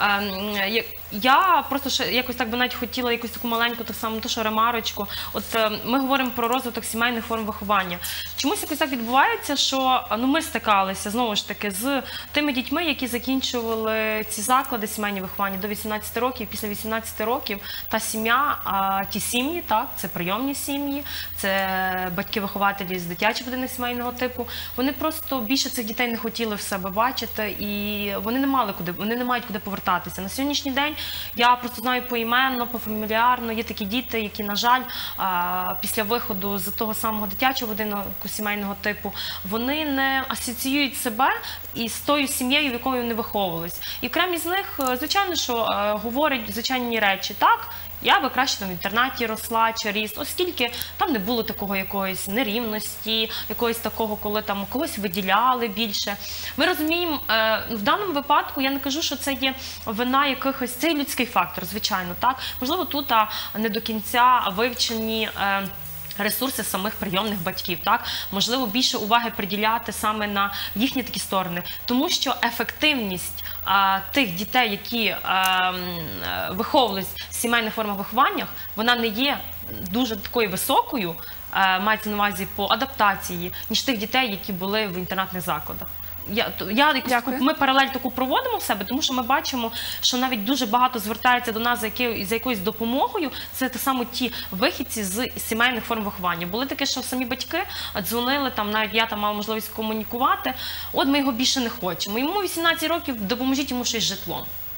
Я просто ще якось так би навіть хотіла якусь таку маленьку, так само, то що ремарочку. От ми говоримо про розвиток сімейних форм виховання. Чомусь якось так відбувається, що ну, ми стикалися, знову ж таки, з тими дітьми, які закінчували ці заклади сімейні виховання до вісімнадцяти років, після вісімнадцяти років та сім'я, а ті сім'ї, так, це прийомні сім'ї, це батьки-вихователі з дитячих будинок сімейного типу, вони просто більше цих дітей не хотіли в себе бачити і вони не мали куди, вони не мають куди повертатися. На сьогоднішній день я просто знаю поіменно, пофамільярно, є такі діти, які, на жаль, після виходу з того самого дитячого будинку сімейного типу, вони не асоціюють себе із тою сім'єю, в якої вони виховувались. І окремі з них, звичайно, що говорять звичайні речі. Так, я би краще там в інтернаті росла чи ріс, оскільки там не було такого якоїсь нерівності, якогось такого, коли там когось виділяли більше. Ми розуміємо, в даному випадку я не кажу, що це є вина якихось, це людський фактор, звичайно, так. Можливо, тут не до кінця вивчені ресурси самих прийомних батьків, так? Можливо, більше уваги приділяти саме на їхні такі сторони, тому що ефективність а, тих дітей, які а, виховувались в сімейних формах виховання, вона не є дуже такою високою, а, мається на увазі по адаптації, ніж тих дітей, які були в інтернатних закладах. Я, я, ми паралель таку проводимо в себе, тому що ми бачимо, що навіть дуже багато звертається до нас за, якою, за якоюсь допомогою. Це те саме ті вихідці з сімейних форм виховання. Були таке, що самі батьки дзвонили, там, навіть я там мала можливість комунікувати, от ми його більше не хочемо. Йому вісімнадцять років, допоможіть йому щось з житлом.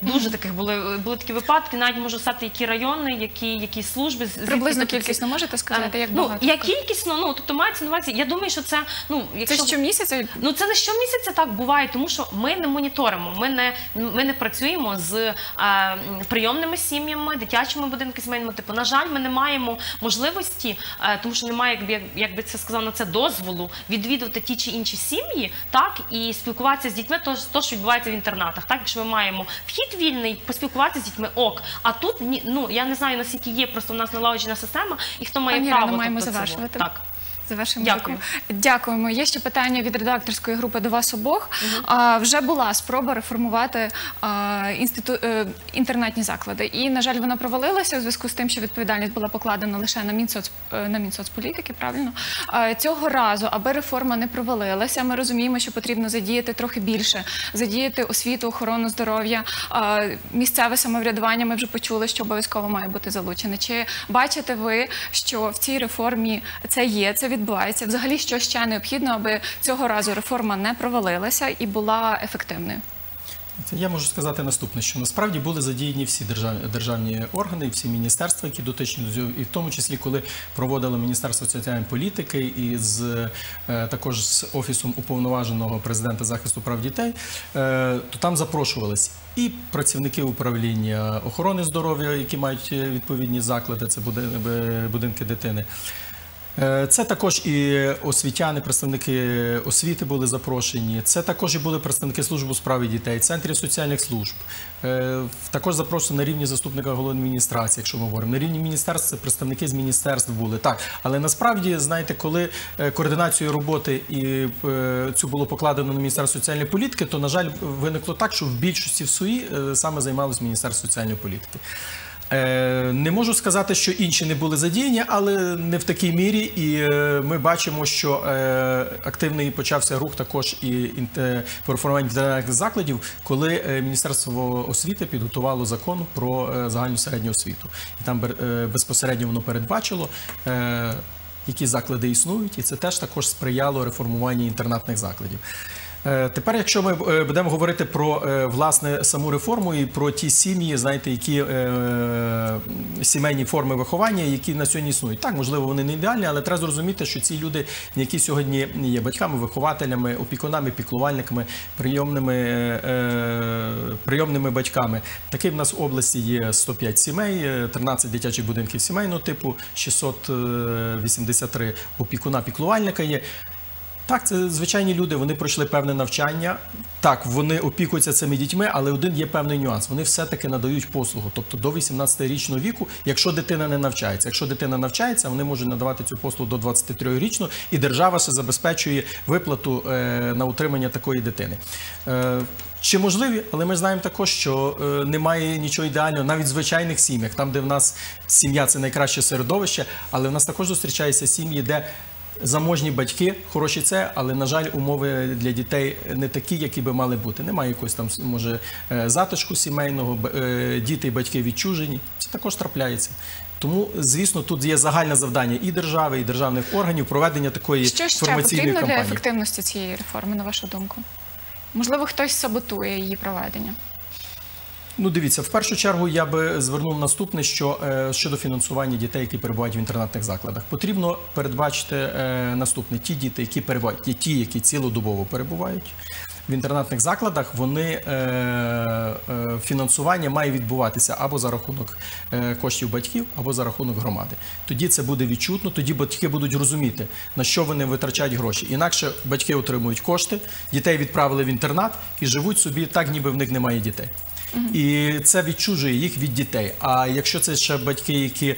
Дуже таких були, були такі випадки, навіть можу сказати, які райони, які, які служби.
Приблизно кількісно можете сказати, як багато?
Ну, я кількісно, ну, тобто мається на увазі, я думаю, що це, ну, якщо...
Це щомісяця?
Ну, це не щомісяця так буває, тому що ми не моніторимо, ми не, ми не працюємо з а, прийомними сім'ями, дитячими будинками сімейними. Типу, на жаль, ми не маємо можливості, а, тому що немає, якби, як би це сказав, на це дозволу, відвідувати ті чи інші сім'ї, так, і спілкуватися з дітьми, то, то що відбувається в інтернатах. Так, якщо ми маємо вхід вільний, поспілкуватися з дітьми, ок. А тут, ні, ну, я не знаю, наскільки є, просто у нас налагоджена система, і хто має
Пані
право.
Ірино, маємо
тобто,
завершувати.
Так.
Завершуємо.
Дякую.
Дякуємо. Є ще питання від редакторської групи до вас обох. Угу. А, вже була спроба реформувати а, інститу... е, інтернатні заклади. І, на жаль, вона провалилася у зв'язку з тим, що відповідальність була покладена лише на Мінсоц... на Мінсоцполітики, правильно? А, цього разу, аби реформа не провалилася, ми розуміємо, що потрібно задіяти трохи більше. Задіяти освіту, охорону здоров'я, а, місцеве самоврядування. Ми вже почули, що обов'язково має бути залучене. Чи бачите ви, що в цій реформі це є, це відбувається? Взагалі, що ще необхідно, аби цього разу реформа не провалилася і була ефективною?
Я можу сказати наступне, що насправді були задіяні всі державні, державні органи, всі міністерства, які дотичні до цього, і в тому числі, коли проводило Міністерство соціальної політики і з, також з Офісом уповноваженого президента захисту прав дітей, то там запрошувалися і працівники управління охорони здоров'я, які мають відповідні заклади, це будинки дитини. Це також і освітяни, представники освіти були запрошені, це також і були представники служби у справі дітей, центрів соціальних служб, також запрошені на рівні заступника голови адміністрації, якщо ми говоримо. На рівні міністерств це представники з міністерств були. Так, але насправді, знаєте, коли координацію роботи і цю було покладено на Міністерство соціальної політики, то, на жаль, виникло так, що в більшості в СУІ саме займалось Міністерство соціальної політики. Не можу сказати, що інші не були задіяні, але не в такій мірі. І ми бачимо, що активний почався рух також і по реформуванню інтернатних закладів, коли Міністерство освіти підготувало закон про загальну середню освіту. І там безпосередньо воно передбачило, які заклади існують, і це теж також сприяло реформуванню інтернатних закладів. Тепер, якщо ми будемо говорити про, власне, саму реформу і про ті сім'ї, знаєте, які е, сімейні форми виховання, які на сьогодні існують. Так, можливо, вони не ідеальні, але треба зрозуміти, що ці люди, які сьогодні є батьками, вихователями, опікунами, піклувальниками, прийомними, е, прийомними батьками. Таких в нас в області є сто п'ять сімей, тринадцять дитячих будинків сімейного типу, шістсот вісімдесят три опікуна-піклувальника є. Так, це звичайні люди, вони пройшли певне навчання, так, вони опікуються цими дітьми, але один є певний нюанс. Вони все-таки надають послугу, тобто до вісімнадцятирічного віку, якщо дитина не навчається. Якщо дитина навчається, вони можуть надавати цю послугу до двадцятитрирічного, і держава ще забезпечує виплату е, на утримання такої дитини. Е, Чи можливі, але ми знаємо також, що е, немає нічого ідеального, навіть в звичайних сім'ях, там, де в нас сім'я – це найкраще середовище, але в нас також зустрічаються сім'ї, де заможні батьки, хороші це, але, на жаль, умови для дітей не такі, які би мали бути. Немає якогось там, може, затишку сімейного, діти і батьки відчужені. Це також трапляється. Тому, звісно, тут є загальне завдання і держави, і державних органів проведення такої інформаційної кампанії.
Що ще потрібно для ефективності цієї реформи, на вашу думку? Можливо, хтось саботує її проведення?
Ну, дивіться, в першу чергу я би звернув наступне, що е, щодо фінансування дітей, які перебувають в інтернатних закладах. Потрібно передбачити е, наступне. Ті діти, які перебувають, є ті, які цілодобово перебувають в інтернатних закладах, вони, е, е, фінансування має відбуватися або за рахунок е, коштів батьків, або за рахунок громади. Тоді це буде відчутно, тоді батьки будуть розуміти, на що вони витрачають гроші. Інакше батьки отримують кошти, дітей відправили в інтернат і живуть собі так, ніби в них немає дітей. Uh-huh. І це відчужує їх від дітей. А якщо це ще батьки, які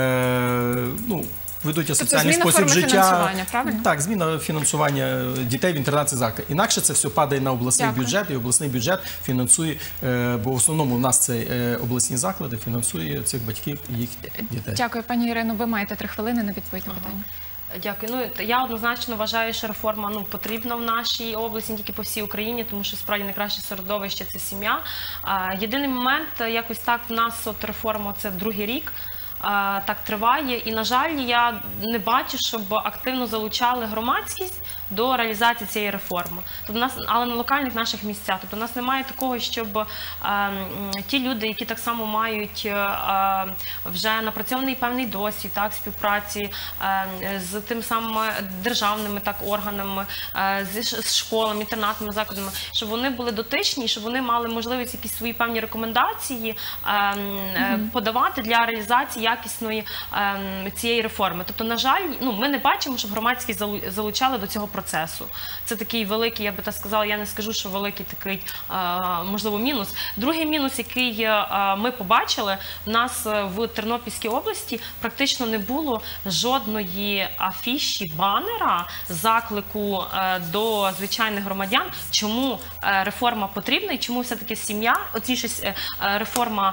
е, ну, ведуть асоціальний спосіб життя...
фінансування, правильно?
Так, зміна фінансування дітей в інтернатних закладах. Інакше це все падає на обласний
Дякую.
бюджет, і обласний бюджет фінансує, е, бо в основному у нас це е, обласні заклади, фінансує цих батьків і їх дітей.
Дякую, пані Ірино. Ви маєте три хвилини на відповідь на питання.
Дякую. Ну, я однозначно вважаю, що реформа ну, потрібна в нашій області, не тільки по всій Україні, тому що справді найкраще середовище – це сім'я. А, єдиний момент, якось так в нас от реформа – це другий рік. так триває. І, на жаль, я не бачу, щоб активно залучали громадськість до реалізації цієї реформи. Тобто, нас, але на локальних наших місцях. Тобто, у нас немає такого, щоб е, ті люди, які так само мають е, вже напрацьований певний досвід, так, співпраці е, з тим самим державними так, органами, е, з, з школами, інтернатними закладами, щоб вони були дотичні, щоб вони мали можливість якісь свої певні рекомендації е, е, подавати для реалізації якісної е, цієї реформи. Тобто, на жаль, ну, ми не бачимо, щоб громадськість залучали до цього процесу. Це такий великий, я би так сказала, я не скажу, що великий такий, можливо, мінус. Другий мінус, який ми побачили, у нас в Тернопільській області практично не було жодної афіші, банера, заклику до звичайних громадян, чому реформа потрібна і чому все-таки сім'я, оціше реформа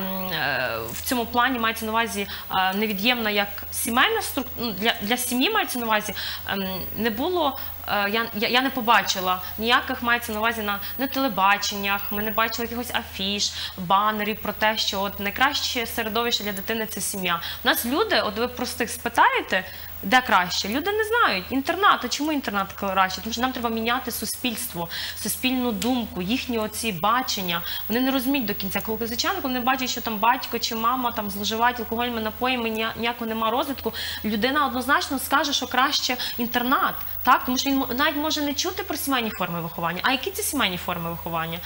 в цьому плані мається на увазі невід'ємна як сімейна структура, для, для сім'ї мається на увазі, не було Я, я, я не побачила ніяких, мається на увазі, на, на телебаченнях, ми не бачили якихось афіш, банерів про те, що от найкраще середовище для дитини – це сім'я. У нас люди, от ви простих спитаєте, де краще? Люди не знають. Інтернат. А чому інтернат краще? Тому що нам треба міняти суспільство, суспільну думку, їхні оці бачення. Вони не розуміють до кінця. Коли, звичайно, коли вони бачать, що там батько чи мама там зловживають алкогольними напоями, ніякого немає розвитку, людина однозначно скаже, що краще інтернат. Так? Тому що він навіть може не чути про сімейні форми виховання. А які це сімейні форми виховання?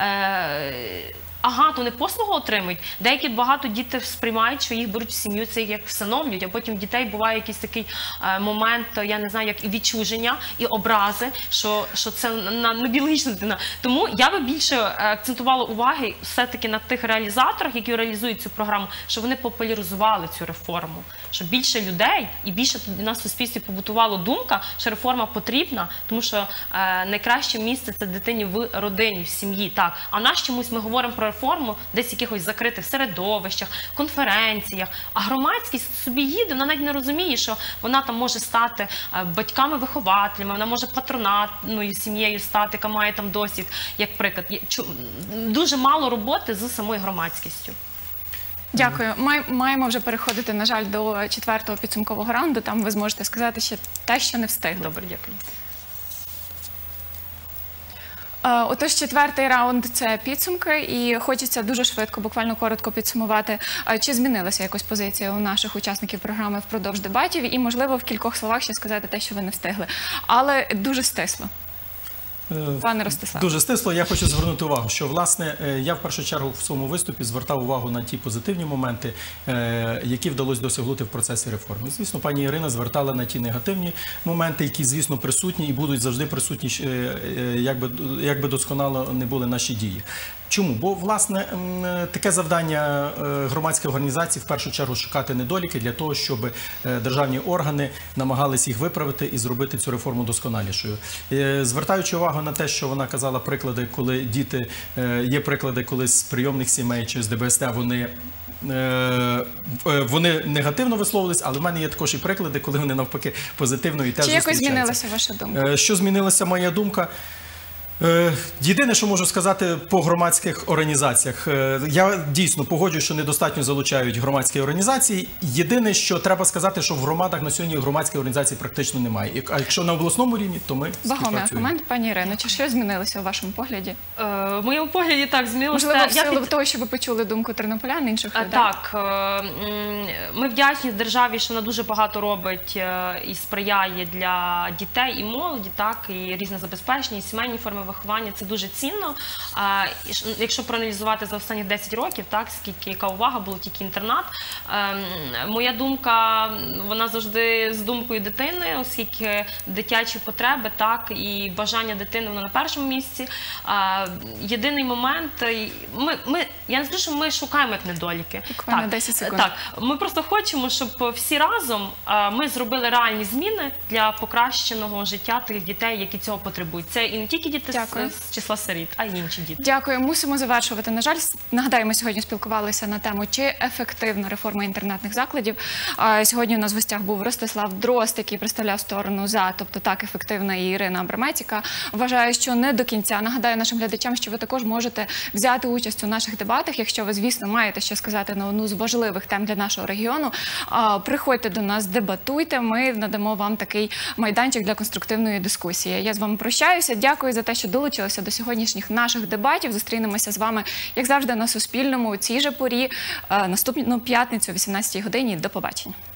Е Ага, то не послугу отримують. Деякі багато діти сприймають, що їх беруть в сім'ю, це як всиновлюють, а потім в дітей буває якийсь такий е, момент, я не знаю, як і відчуження, і образи, що, що це на, на біологічна дитина. Тому я би більше акцентувала уваги все-таки на тих реалізаторах, які реалізують цю програму, щоб вони популяризували цю реформу, щоб більше людей і більше на суспільстві побутувала думка, що реформа потрібна, тому що е, найкраще місце це дитині в родині, в сім'ї. Так. А в нас чомусь ми говоримо про реформу десь в якихось закритих середовищах, конференціях, а громадськість собі їде, вона навіть не розуміє, що вона там може стати батьками-вихователями, вона може патронатною сім'єю стати, яка має там досвід, як приклад. Дуже мало роботи з самою громадськістю.
Дякую. Май, маємо вже переходити, на жаль, до четвертого підсумкового раунду. Там ви зможете сказати ще те, що не встигли.
Добре, дякую.
Отож, четвертий раунд – це підсумки, і хочеться дуже швидко, буквально коротко підсумувати, чи змінилася якось позиція у наших учасників програми впродовж дебатів, і, можливо, в кількох словах ще сказати те, що ви не встигли. Але дуже стисло. Пане Ростиславе.
Дуже стисло. Я хочу звернути увагу, що, власне, я в першу чергу в своєму виступі звертав увагу на ті позитивні моменти, які вдалося досягнути в процесі реформи. Звісно, пані Ірина звертала на ті негативні моменти, які, звісно, присутні і будуть завжди присутні, як би, як би досконало не були наші дії. Чому? Бо, власне, таке завдання громадських організацій в першу чергу шукати недоліки для того, щоб державні органи намагались їх виправити і зробити цю реформу досконалішою. Звертаючи увагу на те, що вона казала приклади, коли діти, є приклади, коли з прийомних сімей чи з Д Б С Т вони вони негативно висловились, але в мене є також і приклади, коли вони навпаки позитивно і теж зустрічаються.
Чи якось змінилася ваша думка?
Що змінилася моя думка? Єдине, що можу сказати по громадських організаціях. Я дійсно погоджуюсь, що недостатньо залучають громадські організації. Єдине, що треба сказати, що в громадах на сьогодні громадських організацій практично немає. А якщо на обласному рівні, то ми співпрацюємо.
Вагомий аргумент, пані Ірино. Чи щось змінилося у вашому погляді?
Е, в моєму погляді так змінилося.
Можливо, в силу під... того, що ви почули думку тернополян, інших людей?
Так. Ми вдячні державі, що вона дуже багато робить і сприяє для дітей і молоді, так, і різне забезпечення, і сімейні форми виховання. Це дуже цінно. А, якщо проаналізувати за останні десять років, так, скільки, яка увага, було тільки інтернат. Ем, моя думка, вона завжди з думкою дитини, оскільки дитячі потреби, так, і бажання дитини, воно на першому місці. А, єдиний момент, ми, ми, я не скажу, що ми шукаємо як недоліки.
Буквально десять секунд.
Так, ми просто хочемо, щоб всі разом а, ми зробили реальні зміни для покращеного життя тих дітей, які цього потребують. Це і не тільки діти
Дякую.
з числа сиріт, а й інші діти.
Дякую. Мусимо завершувати. На жаль, нагадаю, ми сьогодні спілкувалися на тему, чи ефективна реформа інтернатних закладів. Сьогодні у нас в гостях був Ростислав Дрозд, який представляв сторону «за», тобто так ефективна, і Ірина Абрамець, яка вважає, що не до кінця. Нагадаю нашим глядачам, що ви також можете взяти участь у наших дебатах, якщо ви, звісно, маєте що сказати на одну з важливих тем для нашого регіону. Приходьте до нас, дебатуйте, ми надамо вам такий майданчик для конструктивної дискусії. Я з вами прощаюся. Дякую за те, що долучилися до сьогоднішніх наших дебатів. Зустрінемося з вами, як завжди, на Суспільному у цій же порі наступну п'ятницю о вісімнадцятій годині. До побачення.